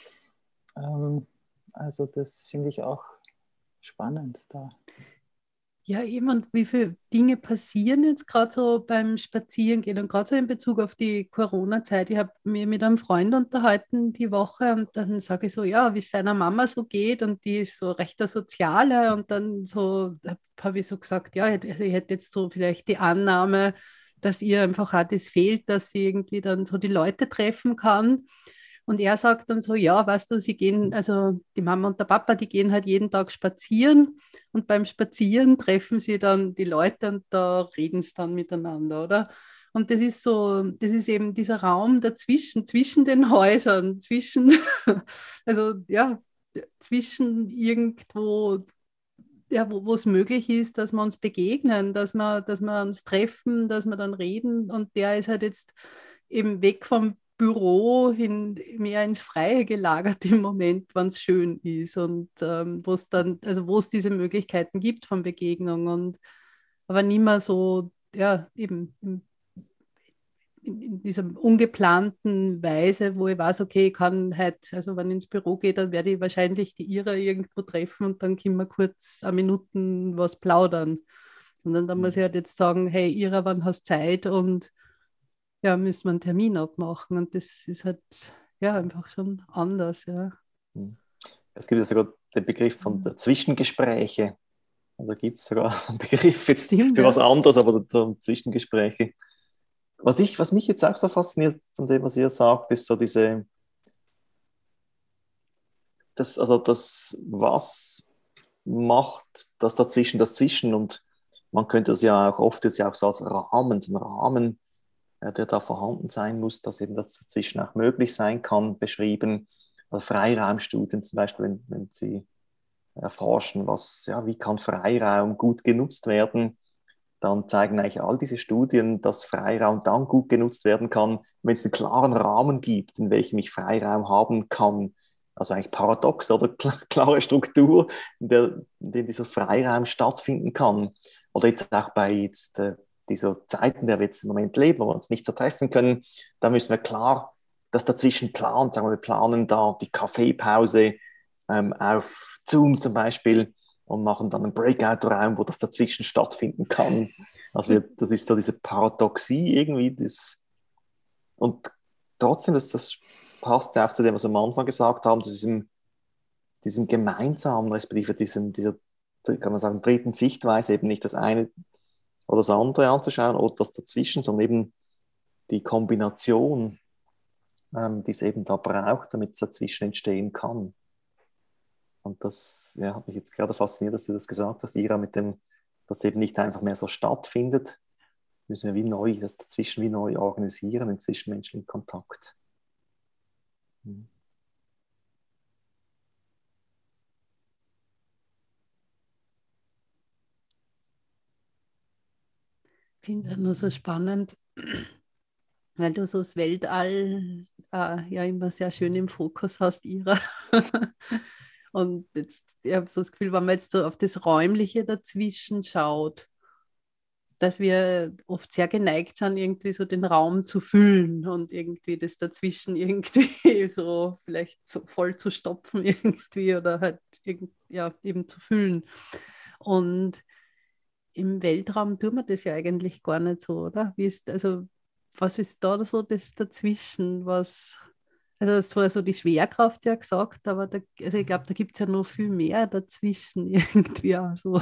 Ähm, also das finde ich auch spannend da. Ja, eben, und wie viele Dinge passieren jetzt gerade so beim Spazierengehen und gerade so in Bezug auf die Corona-Zeit. Ich habe mich mit einem Freund unterhalten die Woche und dann sage ich so, ja, wie es seiner Mama so geht und die ist so recht der Soziale und dann so habe ich so gesagt, ja, also ich hätte jetzt so vielleicht die Annahme, dass ihr einfach auch das fehlt, dass sie irgendwie dann so die Leute treffen kann. Und er sagt dann so, ja, weißt du, sie gehen, also die Mama und der Papa, die gehen halt jeden Tag spazieren und beim Spazieren treffen sie dann die Leute und da reden sie dann miteinander, oder? Und das ist so, das ist eben dieser Raum dazwischen, zwischen den Häusern, zwischen, also ja, zwischen irgendwo ja, wo es möglich ist, dass wir uns begegnen, dass wir, dass wir uns treffen, dass wir dann reden. Und der ist halt jetzt eben weg vom Büro hin mehr ins Freie gelagert im Moment, wenn es schön ist und ähm, wo es dann, also wo es diese Möglichkeiten gibt von Begegnung und aber nicht mehr so, ja, eben in, in, in dieser ungeplanten Weise, wo ich weiß, okay, ich kann halt, also wenn ich ins Büro gehe, dann werde ich wahrscheinlich die Ira irgendwo treffen und dann können wir kurz eine Minuten was plaudern. Sondern dann muss ich halt jetzt sagen, hey Ira, wann hast du Zeit und ja, müssen wir einen Termin abmachen und das ist halt ja einfach schon anders, ja. Es gibt ja sogar den Begriff von der Zwischengespräche. Und da gibt es sogar einen Begriff jetzt Stimmt, für ja. was anderes, aber so Zwischengespräche. Was, ich, was mich jetzt auch so fasziniert von dem, was ihr sagt, ist so diese, das, also das, was macht das dazwischen, das Zwischen und man könnte das ja auch oft jetzt ja auch so als Rahmen, so einen Rahmen, der da vorhanden sein muss, dass eben das dazwischen auch möglich sein kann, beschrieben. Also Freiraumstudien zum Beispiel, wenn, wenn Sie erforschen, was, ja, wie kann Freiraum gut genutzt werden, dann zeigen eigentlich all diese Studien, dass Freiraum dann gut genutzt werden kann, wenn es einen klaren Rahmen gibt, in welchem ich Freiraum haben kann. Also eigentlich paradox oder klare Struktur, in der in dem dieser Freiraum stattfinden kann. Oder jetzt auch bei jetzt, äh, dieser Zeit, in der wir jetzt im Moment leben, wo wir uns nicht so treffen können, da müssen wir klar das dazwischen planen. Sagen wir, wir planen da die Kaffeepause ähm, auf Zoom zum Beispiel und machen dann einen Breakout-Raum, wo das dazwischen stattfinden kann. Also wir, das ist so diese Paradoxie irgendwie. Das, und trotzdem, das, das passt ja auch zu dem, was wir am Anfang gesagt haben, zu diesem, diesem gemeinsamen, respektive diesem, dieser, kann man sagen, dritten Sichtweise, eben nicht das eine oder das andere anzuschauen oder das dazwischen, sondern eben die Kombination, ähm, die es eben da braucht, damit es dazwischen entstehen kann. Und das ja, hat mich jetzt gerade fasziniert, dass du das gesagt hast, Ira, mit dem, dass eben nicht einfach mehr so stattfindet, müssen wir wie neu, das dazwischen wie neu organisieren, im zwischenmenschlichen Kontakt. Hm. Ich finde das nur so spannend, weil du so das Weltall äh, ja immer sehr schön im Fokus hast, Ira. Und jetzt, ich habe so das Gefühl, wenn man jetzt so auf das Räumliche dazwischen schaut, dass wir oft sehr geneigt sind, irgendwie so den Raum zu füllen und irgendwie das dazwischen irgendwie so vielleicht so voll zu stopfen irgendwie oder halt irgend, ja, eben zu füllen. Und im Weltraum tun wir das ja eigentlich gar nicht so, oder? Wie ist, also, was ist da so das dazwischen, was, also du hast vorher so die Schwerkraft ja gesagt, aber da, also ich glaube, da gibt es ja noch viel mehr dazwischen irgendwie auch so.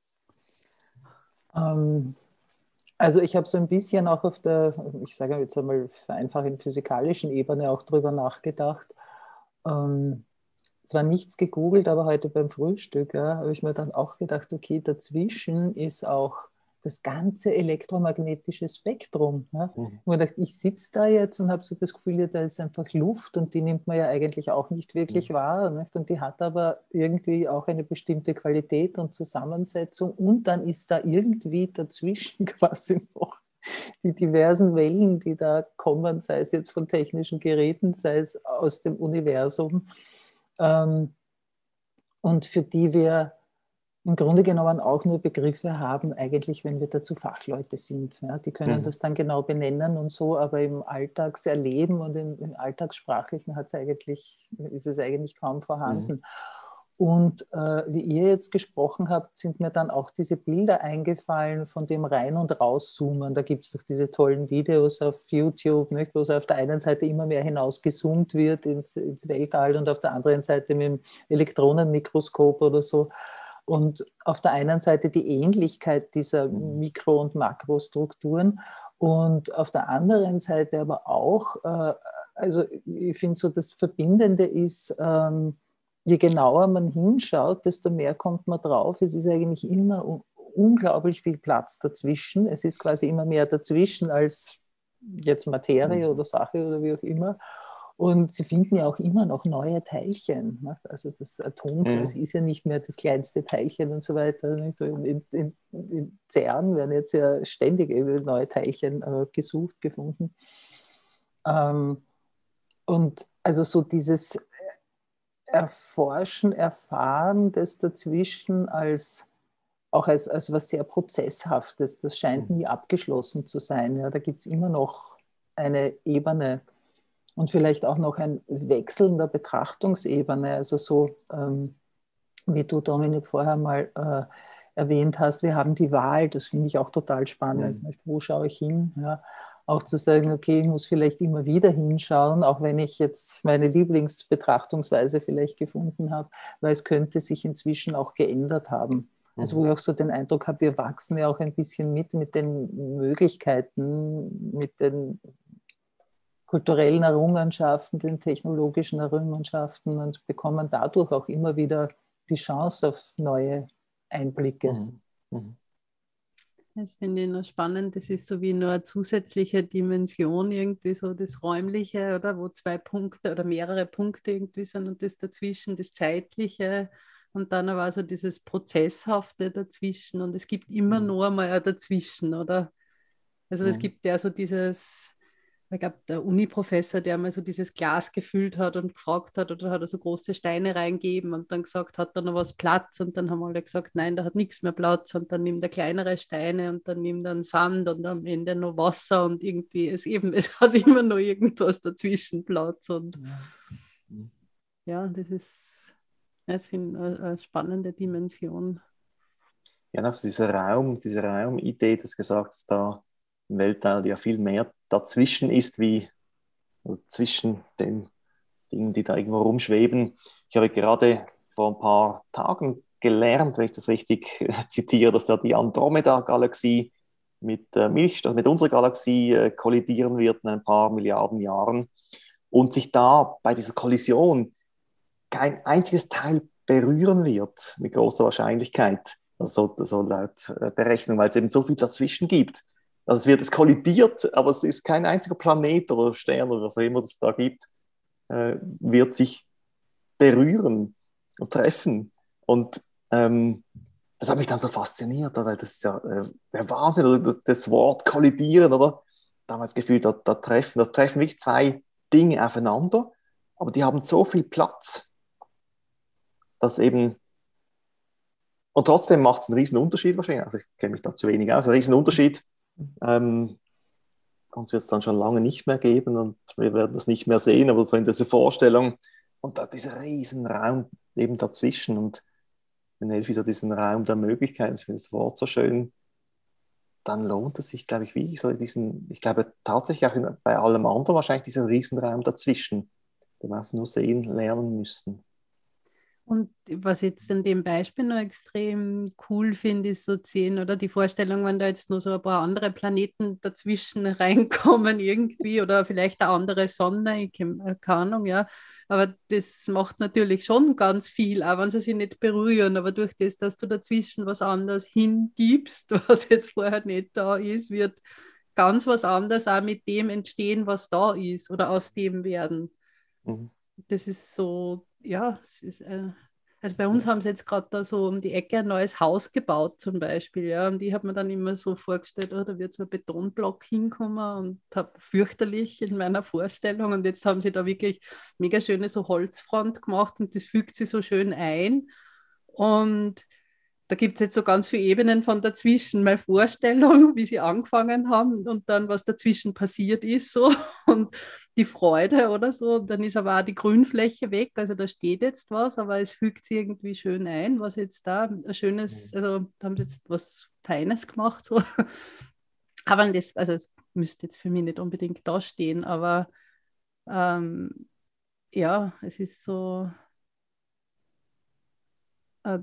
Ähm, also ich habe so ein bisschen auch auf der, ich sage jetzt einmal vereinfacht physikalischen Ebene auch drüber nachgedacht. Ähm, zwar nichts gegoogelt, aber heute beim Frühstück ja, habe ich mir dann auch gedacht, okay, dazwischen ist auch das ganze elektromagnetische Spektrum. Ja. Mhm. Und ich, ich sitze da jetzt und habe so das Gefühl, ja, da ist einfach Luft und die nimmt man ja eigentlich auch nicht wirklich Mhm. wahr. Nicht? Und die hat aber irgendwie auch eine bestimmte Qualität und Zusammensetzung und dann ist da irgendwie dazwischen quasi noch die diversen Wellen, die da kommen, sei es jetzt von technischen Geräten, sei es aus dem Universum. Ähm, und für die wir im Grunde genommen auch nur Begriffe haben, eigentlich, wenn wir dazu Fachleute sind. Ja, die können Mhm. das dann genau benennen und so, aber im Alltagserleben und im, im Alltagssprachlichen hat's eigentlich, ist es eigentlich kaum vorhanden. Mhm. Und äh, wie ihr jetzt gesprochen habt, sind mir dann auch diese Bilder eingefallen von dem Rein- und Rauszoomen. Da gibt es doch diese tollen Videos auf YouTube, nicht, wo es auf der einen Seite immer mehr hinausgezoomt wird ins, ins Weltall und auf der anderen Seite mit dem Elektronenmikroskop oder so. Und auf der einen Seite die Ähnlichkeit dieser Mikro- und Makrostrukturen und auf der anderen Seite aber auch, äh, also ich finde so, das Verbindende ist, ähm, je genauer man hinschaut, desto mehr kommt man drauf. Es ist eigentlich immer un- unglaublich viel Platz dazwischen. Es ist quasi immer mehr dazwischen als jetzt Materie oder Sache oder wie auch immer. Und sie finden ja auch immer noch neue Teilchen. Ne? Also das Atom Mhm. quasi ist ja nicht mehr das kleinste Teilchen und so weiter. Nicht? So in, in, in CERN werden jetzt ja ständig neue Teilchen äh, gesucht, gefunden. Ähm, und also so dieses Erforschen, Erfahren des Dazwischen als auch als, als was sehr Prozesshaftes, das scheint nie abgeschlossen zu sein. Ja, da gibt es immer noch eine Ebene und vielleicht auch noch ein Wechseln der Betrachtungsebene. Also so, ähm, wie du, Dominik, vorher mal äh, erwähnt hast, wir haben die Wahl, das finde ich auch total spannend. Mhm. Nicht? Wo schaue ich hin? Ja, auch zu sagen, okay, ich muss vielleicht immer wieder hinschauen, auch wenn ich jetzt meine Lieblingsbetrachtungsweise vielleicht gefunden habe, weil es könnte sich inzwischen auch geändert haben. Also wo ich auch so den Eindruck habe, wir wachsen ja auch ein bisschen mit, mit den Möglichkeiten, mit den kulturellen Errungenschaften, den technologischen Errungenschaften und bekommen dadurch auch immer wieder die Chance auf neue Einblicke. Mhm. Mhm. Das finde ich noch spannend. Das ist so wie nur eine zusätzliche Dimension, irgendwie so das Räumliche, oder wo zwei Punkte oder mehrere Punkte irgendwie sind und das dazwischen, das Zeitliche und dann aber so dieses Prozesshafte dazwischen und es gibt immer Mhm. nur mal ein Dazwischen, oder? Also es Mhm. gibt ja so dieses, ich glaube, der Uni-Professor, der mal so dieses Glas gefüllt hat und gefragt hat, oder hat er so große Steine reingeben und dann gesagt, hat da noch was Platz? Und dann haben alle gesagt, nein, da hat nichts mehr Platz. Und dann nimmt er kleinere Steine und dann nimmt er Sand und am Ende noch Wasser und irgendwie ist eben, es hat immer noch irgendwas dazwischen Platz. Und Mhm. ja, das ist, das finde ich eine, eine spannende Dimension. Ja, also dieser Raum, diese Raumidee, das gesagt, dass da im Weltall ja viel mehr dazwischen ist, wie also zwischen den Dingen, die da irgendwo rumschweben. Ich habe gerade vor ein paar Tagen gelernt, wenn ich das richtig zitiere, dass da die Andromeda-Galaxie mit äh, Milchstraße, mit unserer Galaxie äh, kollidieren wird in ein paar Milliarden Jahren und sich da bei dieser Kollision kein einziges Teil berühren wird, mit großer Wahrscheinlichkeit. Also so, so laut äh, Berechnung, weil es eben so viel dazwischen gibt. Also es wird es kollidiert, aber es ist kein einziger Planet oder Stern oder was auch immer es da gibt, äh, wird sich berühren und treffen. Und ähm, das hat mich dann so fasziniert, weil das ist ja äh, der Wahnsinn, oder das, das Wort kollidieren, oder? Damals gefühlt, da, da treffen, da treffen wirklich zwei Dinge aufeinander, aber die haben so viel Platz, dass eben, und trotzdem macht es einen riesen Unterschied wahrscheinlich, also ich kenne mich da zu wenig aus, einen riesen Unterschied, ähm, uns wird es dann schon lange nicht mehr geben und wir werden das nicht mehr sehen, aber so in dieser Vorstellung und da dieser riesen Raum eben dazwischen und wenn Elfi so diesen Raum der Möglichkeiten, ich finde das Wort so schön, dann lohnt es sich, glaube ich, wie so diesen, ich glaube tatsächlich auch in, bei allem anderen wahrscheinlich diesen Riesenraum dazwischen, den wir einfach nur sehen lernen müssten. Und was jetzt in dem Beispiel noch extrem cool finde, ist so sehen, oder die Vorstellung, wenn da jetzt nur so ein paar andere Planeten dazwischen reinkommen irgendwie oder vielleicht eine andere Sonne, ich keine Ahnung, ja. Aber das macht natürlich schon ganz viel, auch wenn sie sich nicht berühren. Aber durch das, dass du dazwischen was anderes hingibst, was jetzt vorher nicht da ist, wird ganz was anderes auch mit dem entstehen, was da ist oder aus dem werden. Mhm. Das ist so, ja, es ist, äh, also bei uns haben sie jetzt gerade da so um die Ecke ein neues Haus gebaut zum Beispiel, ja, und ich habe mir dann immer so vorgestellt, oh, da wird so ein Betonblock hinkommen und habe fürchterlich in meiner Vorstellung und jetzt haben sie da wirklich mega schöne so Holzfront gemacht und das fügt sich so schön ein und da gibt es jetzt so ganz viele Ebenen von dazwischen. Meine Vorstellung, wie sie angefangen haben und dann, was dazwischen passiert ist, so und die Freude oder so. Und dann ist aber auch die Grünfläche weg. Also da steht jetzt was, aber es fügt sich irgendwie schön ein, was jetzt da ein schönes, also da haben sie jetzt was Feines gemacht. So. Aber das, also es müsste jetzt für mich nicht unbedingt da stehen, aber ähm, ja, es ist so. Äh,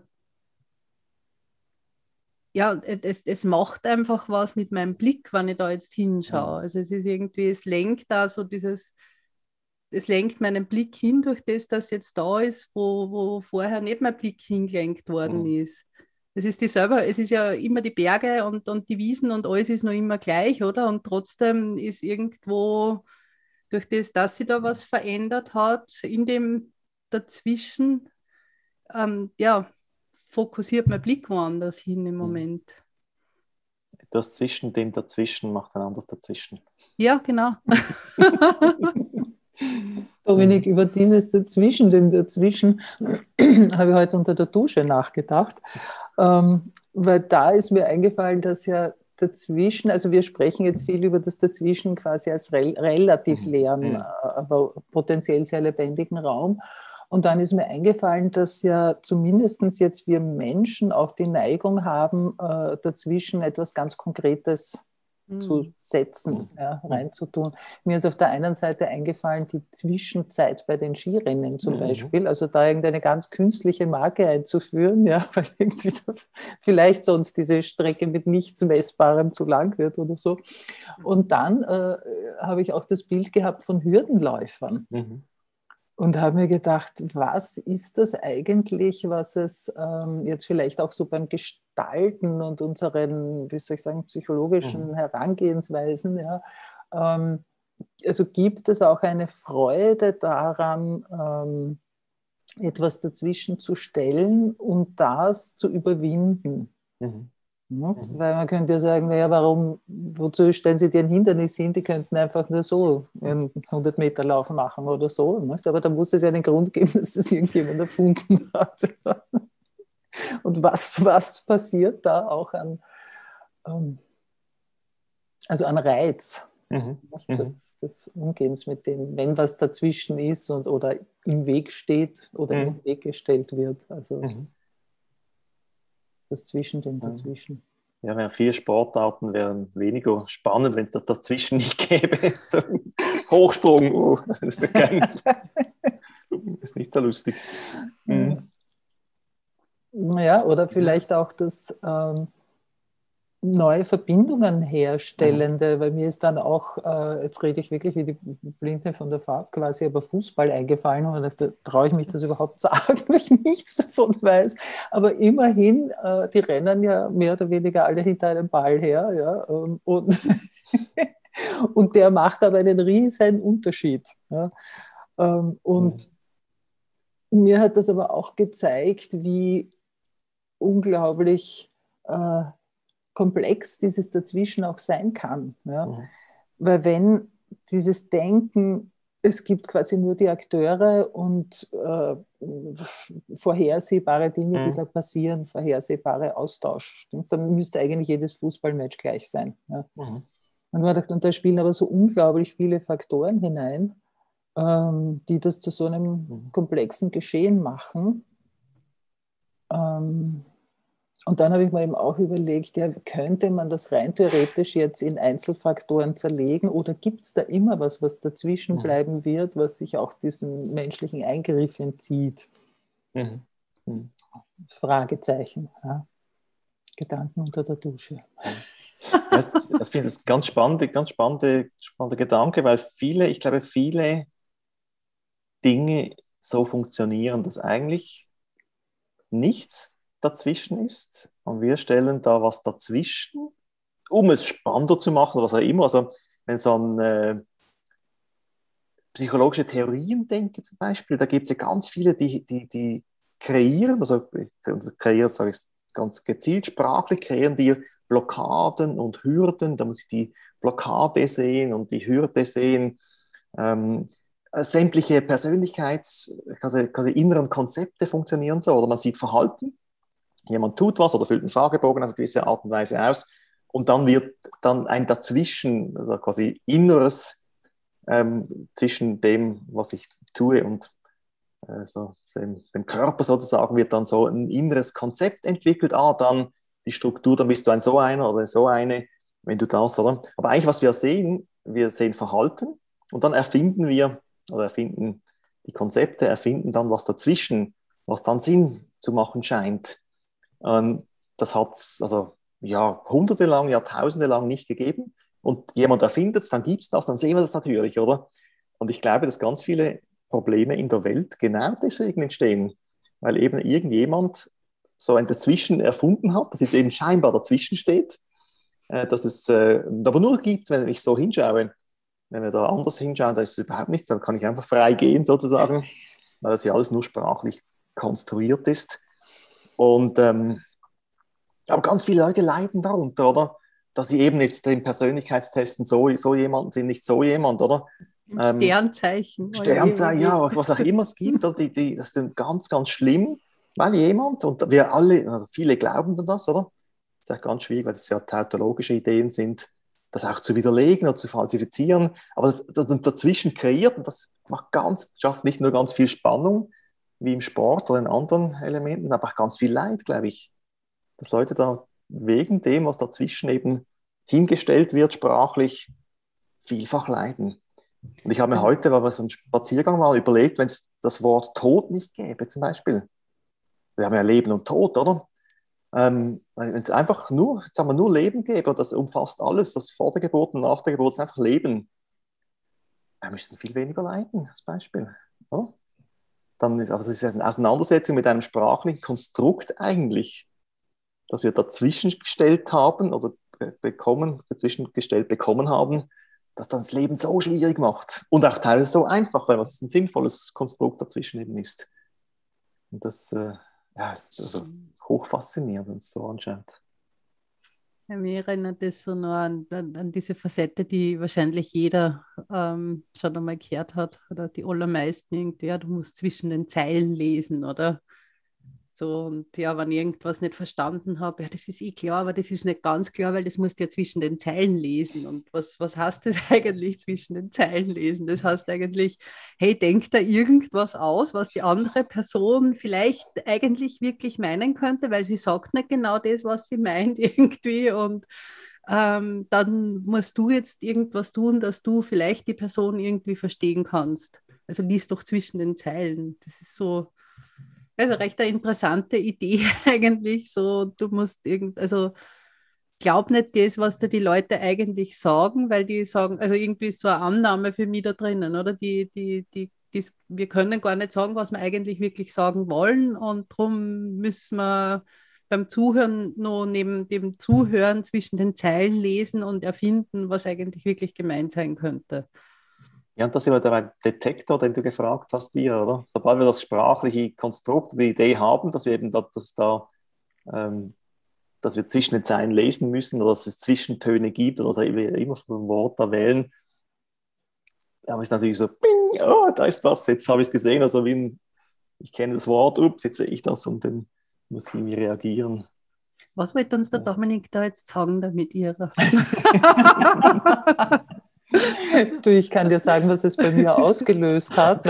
ja, es, es macht einfach was mit meinem Blick, wenn ich da jetzt hinschaue. Mhm. Also es ist irgendwie, es lenkt da so dieses, es lenkt meinen Blick hin durch das, das jetzt da ist, wo, wo vorher nicht mein Blick hingelenkt worden Mhm. ist. Es ist dieselbe, es ist ja immer die Berge und, und die Wiesen und alles ist noch immer gleich, oder? Und trotzdem ist irgendwo durch das, dass sich da was verändert hat, in dem Dazwischen, ähm, ja, fokussiert mein Blick woanders hin im Moment. Das zwischen dem Dazwischen macht ein anderes Dazwischen. Ja, genau. Dominik, über dieses Dazwischen, dem Dazwischen, habe ich heute unter der Dusche nachgedacht, ähm, weil da ist mir eingefallen, dass ja dazwischen, also wir sprechen jetzt viel über das Dazwischen quasi als rel relativ leeren, Mhm. aber potenziell sehr lebendigen Raum. Und dann ist mir eingefallen, dass ja zumindest jetzt wir Menschen auch die Neigung haben, äh, dazwischen etwas ganz Konkretes Mhm. zu setzen, ja, reinzutun. Mir ist auf der einen Seite eingefallen, die Zwischenzeit bei den Skirennen zum Mhm. Beispiel, also da irgendeine ganz künstliche Marke einzuführen, ja, weil irgendwie vielleicht sonst diese Strecke mit nichts Messbarem zu lang wird oder so. Und dann äh, habe ich auch das Bild gehabt von Hürdenläufern. Mhm. Und habe mir gedacht, was ist das eigentlich, was es ähm, jetzt vielleicht auch so beim Gestalten und unseren, wie soll ich sagen, psychologischen Mhm. Herangehensweisen, ja, ähm, also gibt es auch eine Freude daran, ähm, etwas dazwischen zu stellen und das zu überwinden. Mhm. Ja, Mhm. weil man könnte ja sagen, naja, warum, wozu stellen Sie dir ein Hindernis hin? Die könnten einfach nur so einen hundert Meter Lauf machen oder so. Nicht? Aber da muss es ja einen Grund geben, dass das irgendjemand erfunden hat. Und was, was passiert da auch an, ähm, also an Reiz Mhm. nicht? Mhm. Des, des Umgehens mit dem, wenn was dazwischen ist und, oder im Weg steht oder Mhm. im Weg gestellt wird. Also Mhm. das Zwischen dem Ja. Dazwischen. Ja, wären vier Sportarten wären weniger spannend, wenn es das dazwischen nicht gäbe. So Hochsprung, oh, das ist, ja kein, ist nicht so lustig. Mhm. Ja, oder vielleicht auch das ähm, neue Verbindungen herstellende, mhm. weil mir ist dann auch, äh, jetzt rede ich wirklich wie die Blinde von der Farbe quasi, aber Fußball eingefallen und da traue ich mich das überhaupt sagen, weil ich nichts davon weiß. Aber immerhin, äh, die rennen ja mehr oder weniger alle hinter einem Ball her, ja, ähm, und, und der macht aber einen riesen Unterschied. Ja, ähm, und mhm. mir hat das aber auch gezeigt, wie unglaublich äh, komplex dieses Dazwischen auch sein kann. Ja? Mhm. Weil wenn dieses Denken, es gibt quasi nur die Akteure und äh, vorhersehbare Dinge, mhm. die da passieren, vorhersehbare Austausch, dann müsste eigentlich jedes Fußballmatch gleich sein. Ja? Mhm. Und man dachte, und da spielen aber so unglaublich viele Faktoren hinein, ähm, die das zu so einem mhm. komplexen Geschehen machen. Ähm, Und dann habe ich mir eben auch überlegt, ja, könnte man das rein theoretisch jetzt in Einzelfaktoren zerlegen oder gibt es da immer was, was dazwischen mhm. bleiben wird, was sich auch diesem menschlichen Eingriff entzieht? Mhm. Mhm. Fragezeichen. Ja. Gedanken unter der Dusche. Das, das finde ich ganz spannende, ganz spannende, spannender Gedanke, weil viele, ich glaube, viele Dinge so funktionieren, dass eigentlich nichts dazwischen ist und wir stellen da was dazwischen, um es spannender zu machen oder was auch immer. Also wenn so an äh, psychologische Theorien denke zum Beispiel, da gibt es ja ganz viele, die, die, die kreieren, also kreieren sage ich ganz gezielt, sprachlich kreieren die Blockaden und Hürden, da muss ich die Blockade sehen und die Hürde sehen, ähm, sämtliche Persönlichkeits-, quasi, quasi inneren Konzepte funktionieren so, oder man sieht Verhalten, jemand tut was oder füllt einen Fragebogen auf eine gewisse Art und Weise aus und dann wird dann ein Dazwischen, also quasi Inneres ähm, zwischen dem, was ich tue und äh, so dem, dem Körper sozusagen, wird dann so ein inneres Konzept entwickelt, ah, dann die Struktur, dann bist du ein so einer oder so eine, wenn du das, oder? Aber eigentlich, was wir sehen, wir sehen Verhalten und dann erfinden wir, oder erfinden die Konzepte, erfinden dann was dazwischen, was dann Sinn zu machen scheint. Ähm, das hat es also Jahrhunderte lang, Jahrtausende lang nicht gegeben. Und jemand erfindet es, dann gibt es das, dann sehen wir das natürlich, oder? Und ich glaube, dass ganz viele Probleme in der Welt genau deswegen entstehen, weil eben irgendjemand so ein Dazwischen erfunden hat, das jetzt eben scheinbar dazwischen steht, äh, dass es äh, aber nur gibt, wenn ich so hinschaue. wenn wir da anders hinschauen, da ist es überhaupt nichts, da kann ich einfach frei gehen sozusagen, weil das ja alles nur sprachlich konstruiert ist. Und, ähm, aber ganz viele Leute leiden darunter, oder? Dass sie eben jetzt in Persönlichkeitstesten so, so jemanden sind, nicht so jemand, oder? Im Ähm, Sternzeichen. Sternzeichen, ja, was auch immer es gibt, oder? Die, die, das ist ganz, ganz schlimm, weil jemand, und wir alle, also viele glauben an das, oder? Das ist auch ganz schwierig, weil es ja tautologische Ideen sind, das auch zu widerlegen oder zu falsifizieren, aber das, das dazwischen kreiert, und das macht ganz, schafft nicht nur ganz viel Spannung, wie im Sport oder in anderen Elementen, aber auch ganz viel Leid, glaube ich, dass Leute da wegen dem, was dazwischen eben hingestellt wird, sprachlich vielfach leiden. Und ich habe mir Das- heute, weil wir so einen Spaziergang waren, überlegt, wenn es das Wort Tod nicht gäbe, zum Beispiel. Wir haben ja Leben und Tod, oder? Ähm, wenn es einfach nur, jetzt haben wir nur Leben gäbe, und das umfasst alles, das vor der Geburt und nach der Geburt ist einfach Leben, wir müssten viel weniger leiden, als Beispiel. Oder? Dann ist, aber das ist eine Auseinandersetzung mit einem sprachlichen Konstrukt eigentlich, das wir dazwischen gestellt haben oder bekommen, dazwischen gestellt bekommen haben, das dann das Leben so schwierig macht. Und auch teilweise so einfach, weil es ein sinnvolles Konstrukt dazwischen eben ist. Und das äh, ja, ist also hochfaszinierend, wenn es so anschaut. Ja, mir erinnert das so nur an, an, an diese Facette, die wahrscheinlich jeder ähm, schon einmal gehört hat, oder die allermeisten irgendwie, ja, du musst zwischen den Zeilen lesen, oder? So, und ja, wenn ich irgendwas nicht verstanden habe, ja, das ist eh klar, aber das ist nicht ganz klar, weil das musst du ja zwischen den Zeilen lesen. Und was, was heißt das eigentlich zwischen den Zeilen lesen? Das heißt eigentlich, hey, denk da irgendwas aus, was die andere Person vielleicht eigentlich wirklich meinen könnte, weil sie sagt nicht genau das, was sie meint irgendwie. Und ähm, dann musst du jetzt irgendwas tun, dass du vielleicht die Person irgendwie verstehen kannst. Also lies doch zwischen den Zeilen. Das ist so. Also recht eine interessante Idee eigentlich. So, du musst irgend, also glaub nicht das, was dir die Leute eigentlich sagen, weil die sagen, also irgendwie ist so eine Annahme für mich da drinnen, oder? Die, die, die, die, wir können gar nicht sagen, was wir eigentlich wirklich sagen wollen, und darum müssen wir beim Zuhören noch neben dem Zuhören zwischen den Zeilen lesen und erfinden, was eigentlich wirklich gemeint sein könnte. Ja, und das ist immer der Detektor, den du gefragt hast, dir, oder? Sobald wir das sprachliche Konstrukt, die Idee haben, dass wir eben da, dass da, ähm, dass wir zwischen den Zeilen lesen müssen oder dass es Zwischentöne gibt oder was wir immer für ein Wort da wählen, aber ist natürlich so, bing, oh, da ist was, jetzt habe ich es gesehen, also wie ein, ich kenne das Wort, ups, jetzt sehe ich das und dann muss ich irgendwie reagieren. Was wollte uns der Dominik da jetzt sagen damit ihrer? Du, ich kann dir sagen, was es bei mir ausgelöst hat.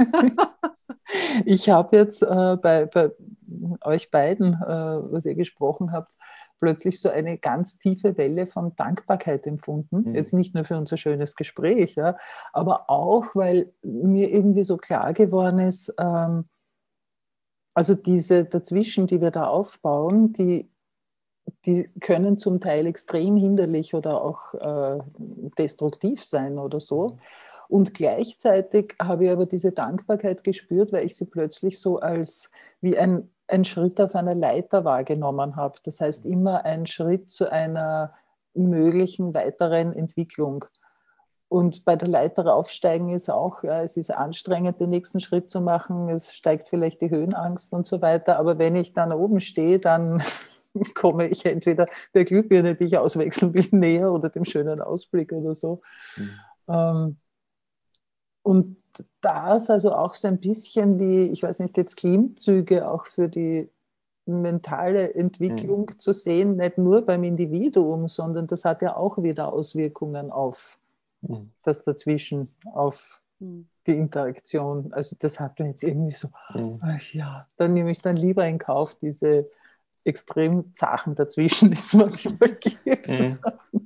Ich habe jetzt äh, bei, bei euch beiden, äh, was ihr gesprochen habt, plötzlich so eine ganz tiefe Welle von Dankbarkeit empfunden. Mhm. Jetzt nicht nur für unser schönes Gespräch, ja, aber auch, weil mir irgendwie so klar geworden ist, ähm, also diese dazwischen, die wir da aufbauen, die die können zum Teil extrem hinderlich oder auch äh, destruktiv sein oder so. Und gleichzeitig habe ich aber diese Dankbarkeit gespürt, weil ich sie plötzlich so als wie ein, ein Schritt auf einer Leiter wahrgenommen habe. Das heißt, immer ein Schritt zu einer möglichen weiteren Entwicklung. Und bei der Leiter raufsteigen ist auch, ja, es ist anstrengend, den nächsten Schritt zu machen. Es steigt vielleicht die Höhenangst und so weiter. Aber wenn ich dann oben stehe, dann komme ich entweder der Glühbirne, die ich auswechseln will, näher oder dem schönen Ausblick oder so. Mhm. Ähm, und das also auch so ein bisschen wie, ich weiß nicht, jetzt Klimmzüge auch für die mentale Entwicklung mhm. zu sehen, nicht nur beim Individuum, sondern das hat ja auch wieder Auswirkungen auf mhm. das Dazwischen, auf die Interaktion. Also das hat mir jetzt irgendwie so, mhm. ach ja, dann nehme ich es dann lieber in Kauf, diese extrem Sachen dazwischen, die es manchmal gibt. Mhm.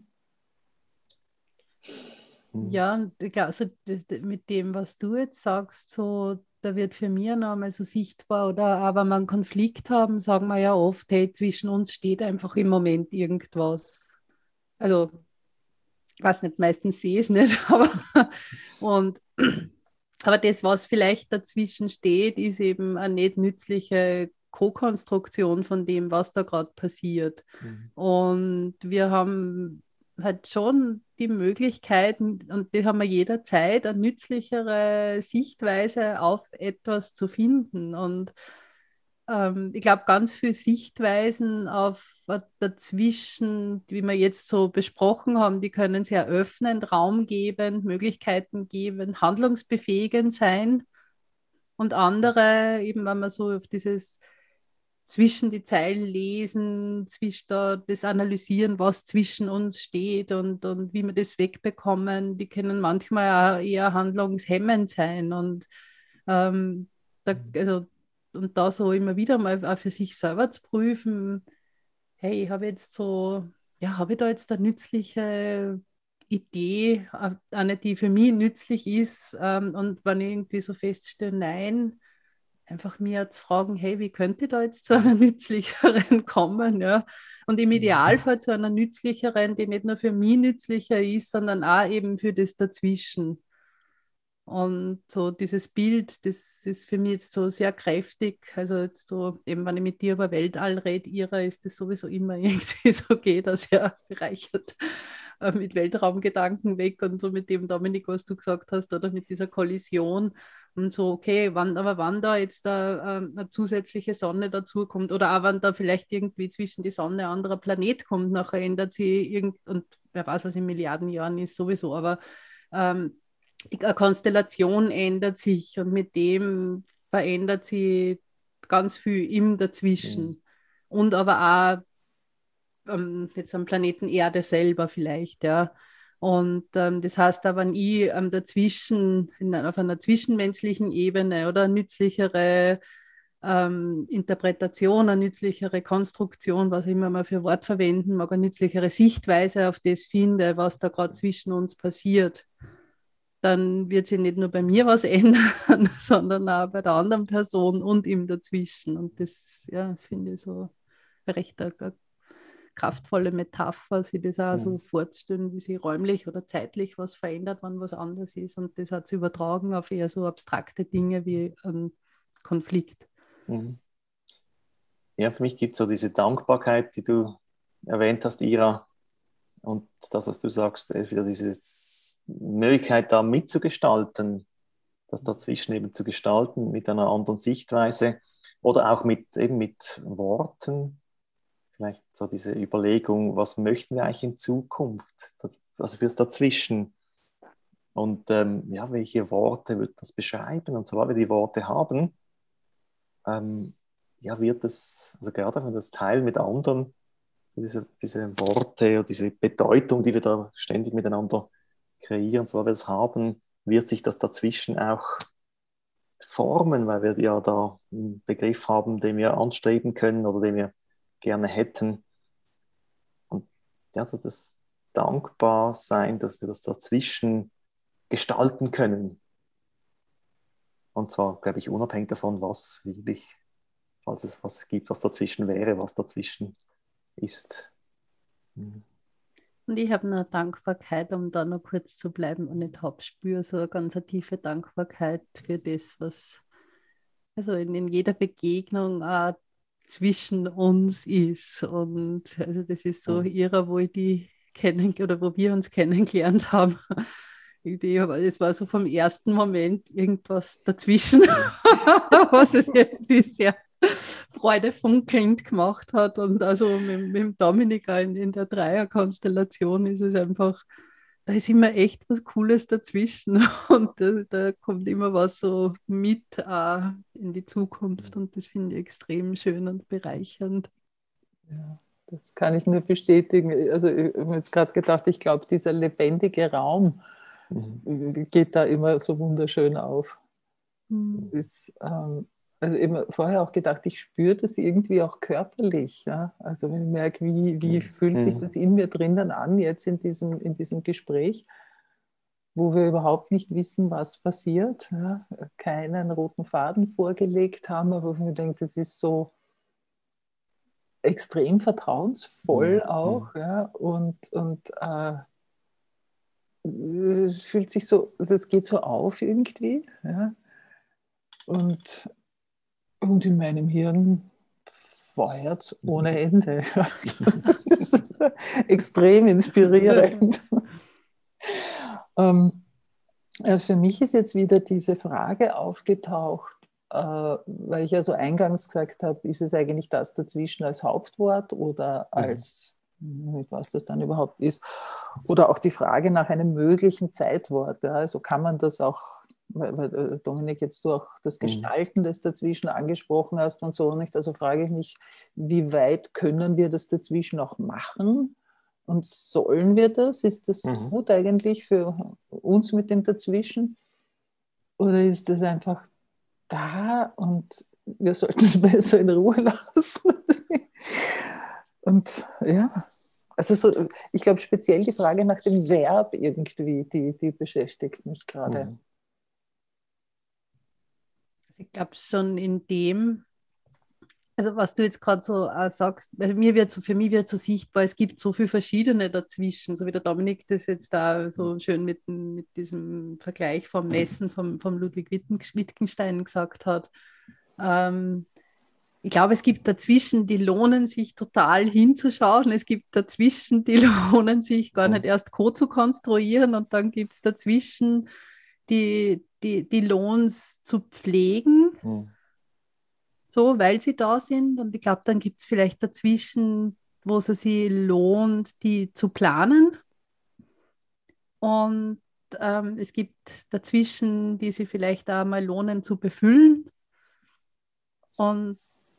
Ja, also mit dem, was du jetzt sagst, so, da wird für mich noch einmal so sichtbar, oder aber wenn wir einen Konflikt haben, sagen wir ja oft, hey, zwischen uns steht einfach im Moment irgendwas. Also, ich weiß nicht, meistens sehe ich es nicht, aber, und, aber das, was vielleicht dazwischen steht, ist eben eine nicht nützliche Co-Konstruktion von dem, was da gerade passiert. Mhm. Und wir haben halt schon die Möglichkeit, und die haben wir jederzeit, eine nützlichere Sichtweise auf etwas zu finden. Und ähm, ich glaube, ganz viele Sichtweisen auf dazwischen, wie wir jetzt so besprochen haben, die können sehr öffnend, Raum geben, Möglichkeiten geben, handlungsbefähigend sein. Und andere, eben wenn man so auf dieses zwischen die Zeilen lesen, zwischen da, das analysieren, was zwischen uns steht und, und wie wir das wegbekommen, die können manchmal auch eher handlungshemmend sein. Und, ähm, da, also, und da so immer wieder mal auch für sich selber zu prüfen, hey, habe ich jetzt so, ja, habe ich da jetzt eine nützliche Idee, eine, die für mich nützlich ist, ähm, und wenn ich irgendwie so feststelle, nein, einfach mir zu fragen, hey, wie könnte ich da jetzt zu einer nützlicheren kommen? Ja? Und im Idealfall zu einer nützlicheren, die nicht nur für mich nützlicher ist, sondern auch eben für das Dazwischen. Und so dieses Bild, das ist für mich jetzt so sehr kräftig. Also jetzt so, eben wenn ich mit dir über Weltall rede, Ira, ist das sowieso immer irgendwie so geht, dass er bereichert äh, mit Weltraumgedanken weg und so mit dem, Dominik, was du gesagt hast, oder mit dieser Kollision. Und so, okay, wann, aber wann da jetzt da, äh, eine zusätzliche Sonne dazukommt oder auch wenn da vielleicht irgendwie zwischen die Sonne ein anderer Planet kommt, nachher ändert sie irgend, und wer weiß, was in Milliarden Jahren ist, sowieso, aber ähm, die Konstellation ändert sich und mit dem verändert sie ganz viel im Dazwischen. Mhm. Und aber auch ähm, jetzt am Planeten Erde selber vielleicht, ja. Und ähm, das heißt aber, wenn ich ähm, dazwischen, in, auf einer zwischenmenschlichen Ebene oder eine nützlichere ähm, Interpretation, eine nützlichere Konstruktion, was immer man für Wort verwenden mag, eine nützlichere Sichtweise auf das finde, was da gerade zwischen uns passiert, dann wird sich nicht nur bei mir was ändern, sondern auch bei der anderen Person und ihm dazwischen. Und das, ja, das finde ich so recht eine, eine kraftvolle Metapher, sich das auch ja. so vorzustellen, wie sich räumlich oder zeitlich was verändert, wenn was anders ist. Und das hat sich übertragen auf eher so abstrakte Dinge wie ein Konflikt. Ja, für mich gibt es so diese Dankbarkeit, die du erwähnt hast, Ira, und das, was du sagst, wieder diese Möglichkeit, da mitzugestalten, das dazwischen eben zu gestalten mit einer anderen Sichtweise oder auch mit, eben mit Worten. Vielleicht so diese Überlegung, was möchten wir eigentlich in Zukunft, das, also fürs Dazwischen. Und ähm, ja, welche Worte wird das beschreiben? Und sobald wir die Worte haben, ähm, ja, wird es, also gerade wenn wir das teilen mit anderen, diese, diese Worte oder diese Bedeutung, die wir da ständig miteinander kreieren, sobald wir das haben, wird sich das dazwischen auch formen, weil wir ja da einen Begriff haben, den wir anstreben können oder den wir gerne hätten. Und ja, so das Dankbarsein, dass wir das dazwischen gestalten können. Und zwar, glaube ich, unabhängig davon, was wirklich, falls es was gibt, was dazwischen wäre, was dazwischen ist. Mhm. Und ich habe eine Dankbarkeit, um da noch kurz zu bleiben, und ich habe spüre so eine ganz eine tiefe Dankbarkeit für das, was also in, in jeder Begegnung auch zwischen uns ist. Und also das ist so ihrer, wo ich die kennen oder wo wir uns kennengelernt haben. Es war so vom ersten Moment irgendwas dazwischen, was es irgendwie sehr freudefunkelnd gemacht hat. Und also mit, mit dem Dominik in, in der Dreierkonstellation ist es einfach, da ist immer echt was Cooles dazwischen. Und da, da kommt immer was so mit uh, in die Zukunft. Und das finde ich extrem schön und bereichernd. Ja, das kann ich nur bestätigen. Also ich habe jetzt gerade gedacht, ich glaube, dieser lebendige Raum mhm. geht da immer so wunderschön auf. Mhm. Das ist, ähm, also immer vorher auch gedacht, ich spüre das irgendwie auch körperlich. Ja? Also wenn ich merke, wie, wie mhm. fühlt sich das in mir drinnen an, jetzt in diesem, in diesem Gespräch, wo wir überhaupt nicht wissen, was passiert, ja? Keinen roten Faden vorgelegt haben, aber wo ich mir denke, das ist so extrem vertrauensvoll mhm. auch. Ja? Und, und äh, es fühlt sich so, es geht so auf irgendwie. Ja? Und Und in meinem Hirn feuert ohne Ende. Das ist extrem inspirierend. ähm, für mich ist jetzt wieder diese Frage aufgetaucht, äh, weil ich ja so eingangs gesagt habe, ist es eigentlich das dazwischen als Hauptwort oder als, mhm. was das dann überhaupt ist, oder auch die Frage nach einem möglichen Zeitwort. Ja? Also kann man das auch, weil, weil Dominik, jetzt du auch das Gestalten des Dazwischen angesprochen hast und so nicht, also frage ich mich, wie weit können wir das dazwischen auch machen? Und sollen wir das? Ist das mhm. gut eigentlich für uns mit dem Dazwischen? Oder ist das einfach da und wir sollten es besser in Ruhe lassen? Und ja, also so, ich glaube speziell die Frage nach dem Verb irgendwie, die, die beschäftigt mich gerade. Mhm. Ich glaube schon in dem, also was du jetzt gerade so äh, sagst, also mir wird so, für mich wird so sichtbar, es gibt so viele verschiedene dazwischen, so wie der Dominik das jetzt da so schön mit, mit diesem Vergleich vom Messen vom, vom Ludwig Wittgenstein gesagt hat. Ähm, ich glaube, es gibt dazwischen, die lohnen sich total hinzuschauen. Es gibt dazwischen, die lohnen sich gar nicht erst Co zu konstruieren und dann gibt es dazwischen, die, die, die lohnt es zu pflegen. Mhm. So, weil sie da sind. Und ich glaube, dann gibt es vielleicht dazwischen, wo es sich lohnt, die zu planen. Und ähm, es gibt dazwischen, die sie vielleicht auch mal lohnen zu befüllen. Und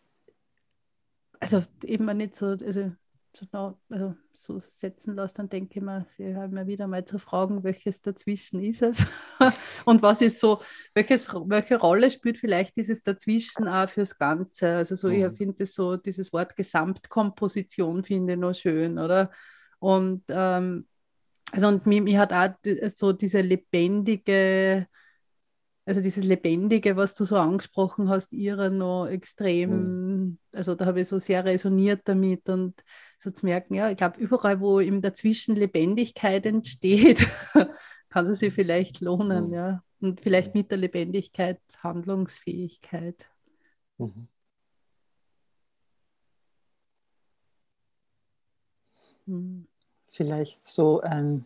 also eben nicht so, also, also so setzen lassen, dann denke ich mir, sie haben mir wieder mal zu fragen, welches dazwischen ist es und was ist so, welches, welche Rolle spielt vielleicht dieses dazwischen auch fürs Ganze. Also so, mhm. ich finde das so, dieses Wort Gesamtkomposition finde ich noch schön, oder? Und ähm, also und mir, mir hat auch so diese lebendige, also dieses Lebendige, was du so angesprochen hast, ihrer noch extrem, mhm. also da habe ich so sehr resoniert damit und so zu merken, ja, ich glaube, überall, wo im Dazwischen Lebendigkeit entsteht, kann es sich vielleicht lohnen, mhm. ja. Und vielleicht mit der Lebendigkeit Handlungsfähigkeit. Mhm. Mhm. Vielleicht so ein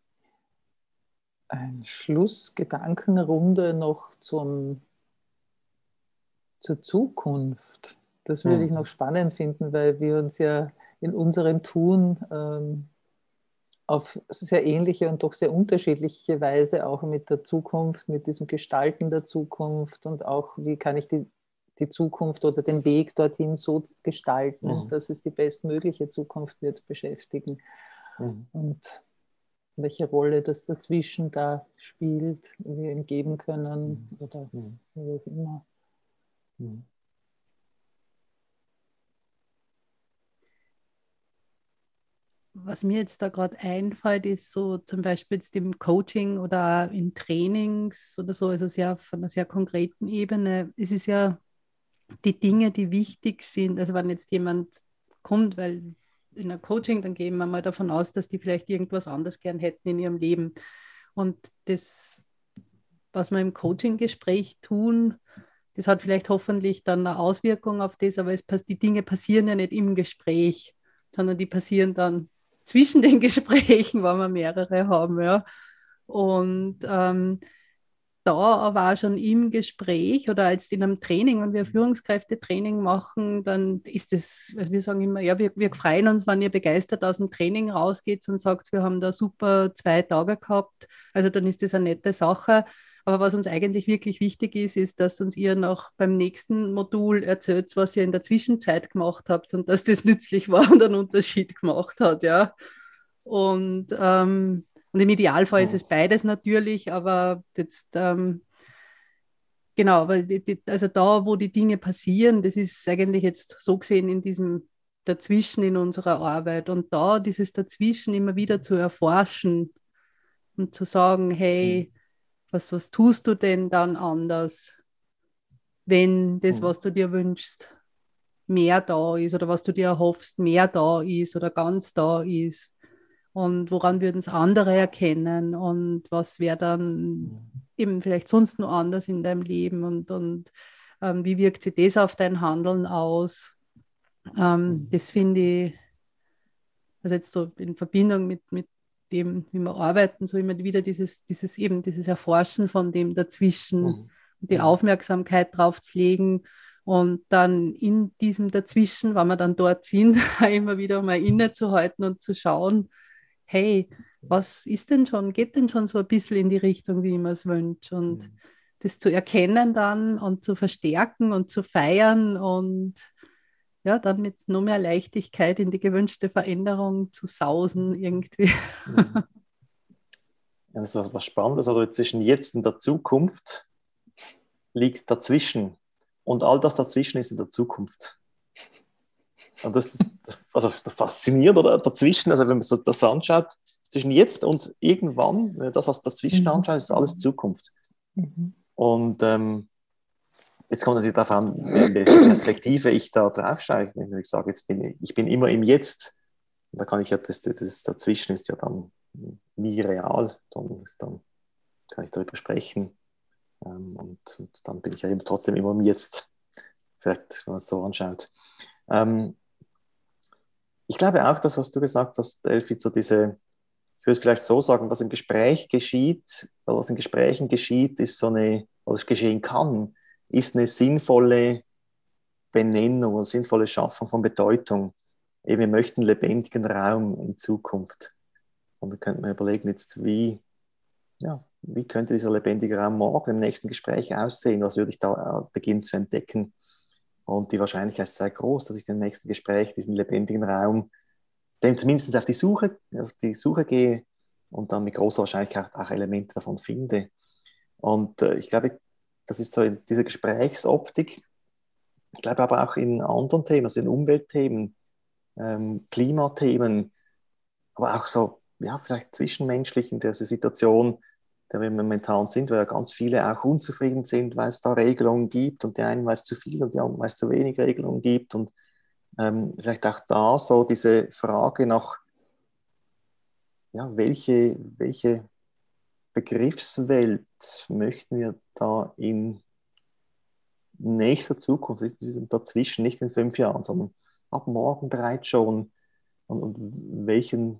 Ein Schlussgedankenrunde noch zum, zur Zukunft. Das würde mhm. ich noch spannend finden, weil wir uns ja in unserem Tun ähm, auf sehr ähnliche und doch sehr unterschiedliche Weise auch mit der Zukunft, mit diesem Gestalten der Zukunft und auch, wie kann ich die, die Zukunft oder den Weg dorthin so gestalten, mhm. dass es die bestmögliche Zukunft wird, beschäftigen. Mhm. Und welche Rolle das dazwischen da spielt, wir ihm geben können oder mhm. wie auch immer. Mhm. Was mir jetzt da gerade einfällt, ist so zum Beispiel jetzt im Coaching oder in Trainings oder so, also sehr von einer sehr konkreten Ebene, ist es ja die Dinge, die wichtig sind. Also wenn jetzt jemand kommt, weil in einem Coaching, dann gehen wir mal davon aus, dass die vielleicht irgendwas anderes gern hätten in ihrem Leben. Und das, was wir im Coaching-Gespräch tun, das hat vielleicht hoffentlich dann eine Auswirkung auf das, aber es, die Dinge passieren ja nicht im Gespräch, sondern die passieren dann zwischen den Gesprächen, wenn wir mehrere haben. Ja. Und ähm, da aber auch schon im Gespräch oder als in einem Training, wenn wir Führungskräftetraining machen, dann ist das, also wir sagen immer, ja, wir, wir freuen uns, wenn ihr begeistert aus dem Training rausgeht und sagt, wir haben da super zwei Tage gehabt, also dann ist das eine nette Sache. Aber was uns eigentlich wirklich wichtig ist, ist, dass uns ihr noch beim nächsten Modul erzählt, was ihr in der Zwischenzeit gemacht habt und dass das nützlich war und einen Unterschied gemacht hat, ja. Und ähm, Und im Idealfall ist es beides natürlich, aber jetzt, ähm, genau, aber die, die, also da, wo die Dinge passieren, das ist eigentlich jetzt so gesehen in diesem Dazwischen in unserer Arbeit. Und da dieses Dazwischen immer wieder zu erforschen und zu sagen, hey, was, was tust du denn dann anders, wenn das, was du dir wünschst, mehr da ist oder was du dir erhoffst, mehr da ist oder ganz da ist. Und woran würden es andere erkennen und was wäre dann eben vielleicht sonst noch anders in deinem Leben und, und ähm, wie wirkt sich das auf dein Handeln aus? Ähm, das finde ich, also jetzt so in Verbindung mit, mit dem, wie wir arbeiten, so immer wieder dieses, dieses eben, dieses Erforschen von dem Dazwischen, Mhm. die Aufmerksamkeit drauf zu legen und dann in diesem Dazwischen, wenn wir dann dort sind, immer wieder mal innezuhalten und zu schauen, hey, was ist denn schon, geht denn schon so ein bisschen in die Richtung, wie ich mir es wünsche, und Mhm. das zu erkennen dann und zu verstärken und zu feiern und ja, dann mit noch mehr Leichtigkeit in die gewünschte Veränderung zu sausen irgendwie. Mhm. Ja, das ist was, was Spannendes. Also zwischen jetzt und der Zukunft liegt dazwischen. Und all das dazwischen ist in der Zukunft. Und das ist also faszinierend, oder? Dazwischen, also wenn man sich das anschaut, zwischen jetzt und irgendwann, wenn man das als dazwischen Mhm. anschaut, ist alles Zukunft. Mhm. Und ähm, jetzt kommt natürlich darauf an, welche Perspektive ich da drauf steige. Wenn ich sage, jetzt bin ich, ich bin immer im Jetzt, da kann ich ja, das, das dazwischen ist ja dann nie real, dann, ist dann kann ich darüber sprechen. Ähm, und, und dann bin ich ja eben trotzdem immer im Jetzt. Vielleicht, wenn man es so anschaut. Ähm, ich glaube auch, das, was du gesagt hast, Elfi, so diese, ich würde es vielleicht so sagen, was im Gespräch geschieht, oder was in Gesprächen geschieht, ist so eine, was geschehen kann, ist eine sinnvolle Benennung, eine sinnvolle Schaffung von Bedeutung. Eben, wir möchten einen lebendigen Raum in Zukunft. Und da könnte man überlegen, jetzt wie, ja, wie könnte dieser lebendige Raum morgen im nächsten Gespräch aussehen? Was würde ich da beginnen zu entdecken? Und die Wahrscheinlichkeit ist sehr groß, dass ich im nächsten Gespräch diesen lebendigen Raum, dem zumindest auf die Suche, auf die Suche gehe und dann mit großer Wahrscheinlichkeit auch Elemente davon finde. Und äh, ich glaube, das ist so in dieser Gesprächsoptik. Ich glaube aber auch in anderen Themen, also in Umweltthemen, ähm, Klimathemen, aber auch so, ja, vielleicht zwischenmenschlich in dieser Situation, der wir momentan sind, weil ja ganz viele auch unzufrieden sind, weil es da Regelungen gibt und die einen, weil es zu viel und die anderen, weil es zu wenig Regelungen gibt. Und ähm, vielleicht auch da so diese Frage nach, ja, welche, welche Begriffswelt möchten wir da in nächster Zukunft, dazwischen, nicht in fünf Jahren, sondern ab morgen bereits schon, und, und welchen,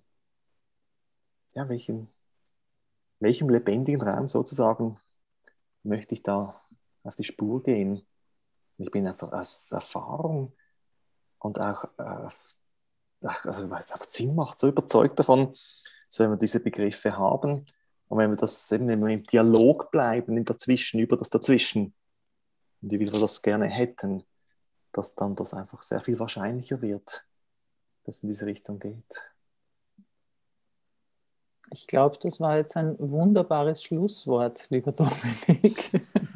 ja, welchen welchem lebendigen Raum sozusagen möchte ich da auf die Spur gehen. Ich bin einfach aus Erfahrung und auch, äh, also weil es einfach Sinn macht, so überzeugt davon, dass wenn wir diese Begriffe haben und wenn wir das eben wenn wir im Dialog bleiben, im Dazwischen, über das Dazwischen, und wie wir das gerne hätten, dass dann das einfach sehr viel wahrscheinlicher wird, dass es in diese Richtung geht. Ich glaube, das war jetzt ein wunderbares Schlusswort, lieber Dominik.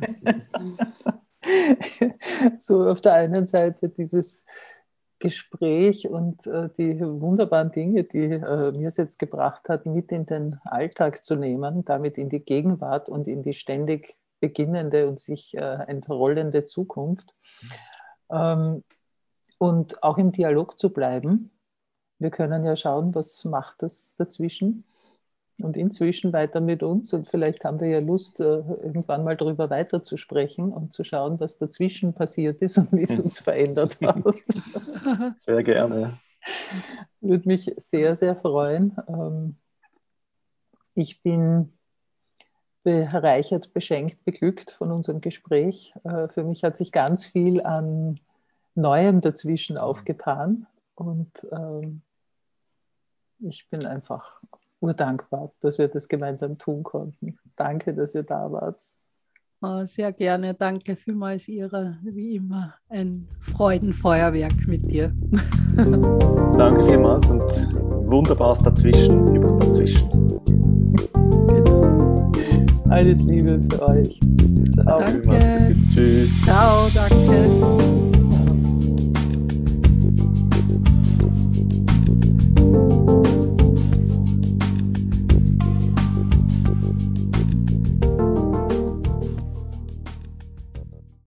So auf der einen Seite dieses Gespräch und äh, die wunderbaren Dinge, die äh, mir es jetzt gebracht hat, mit in den Alltag zu nehmen, damit in die Gegenwart und in die ständig beginnende und sich äh, entrollende Zukunft. Ähm, und auch im Dialog zu bleiben. Wir können ja schauen, was macht das dazwischen und inzwischen weiter mit uns. Und vielleicht haben wir ja Lust, irgendwann mal darüber weiterzusprechen und zu schauen, was dazwischen passiert ist und wie es uns verändert hat. Sehr gerne. Würde mich sehr, sehr freuen. Ich bin bereichert, beschenkt, beglückt von unserem Gespräch. Für mich hat sich ganz viel an Neuem dazwischen aufgetan. Und ich bin einfach urdankbar, dass wir das gemeinsam tun konnten. Danke, dass ihr da wart. Oh, sehr gerne. Danke vielmals, Ira. Wie immer ein Freudenfeuerwerk mit dir. Danke vielmals und wunderbares Dazwischen, übers Dazwischen. Genau. Alles Liebe für euch. Ciao. Danke. Tschüss. Ciao, danke.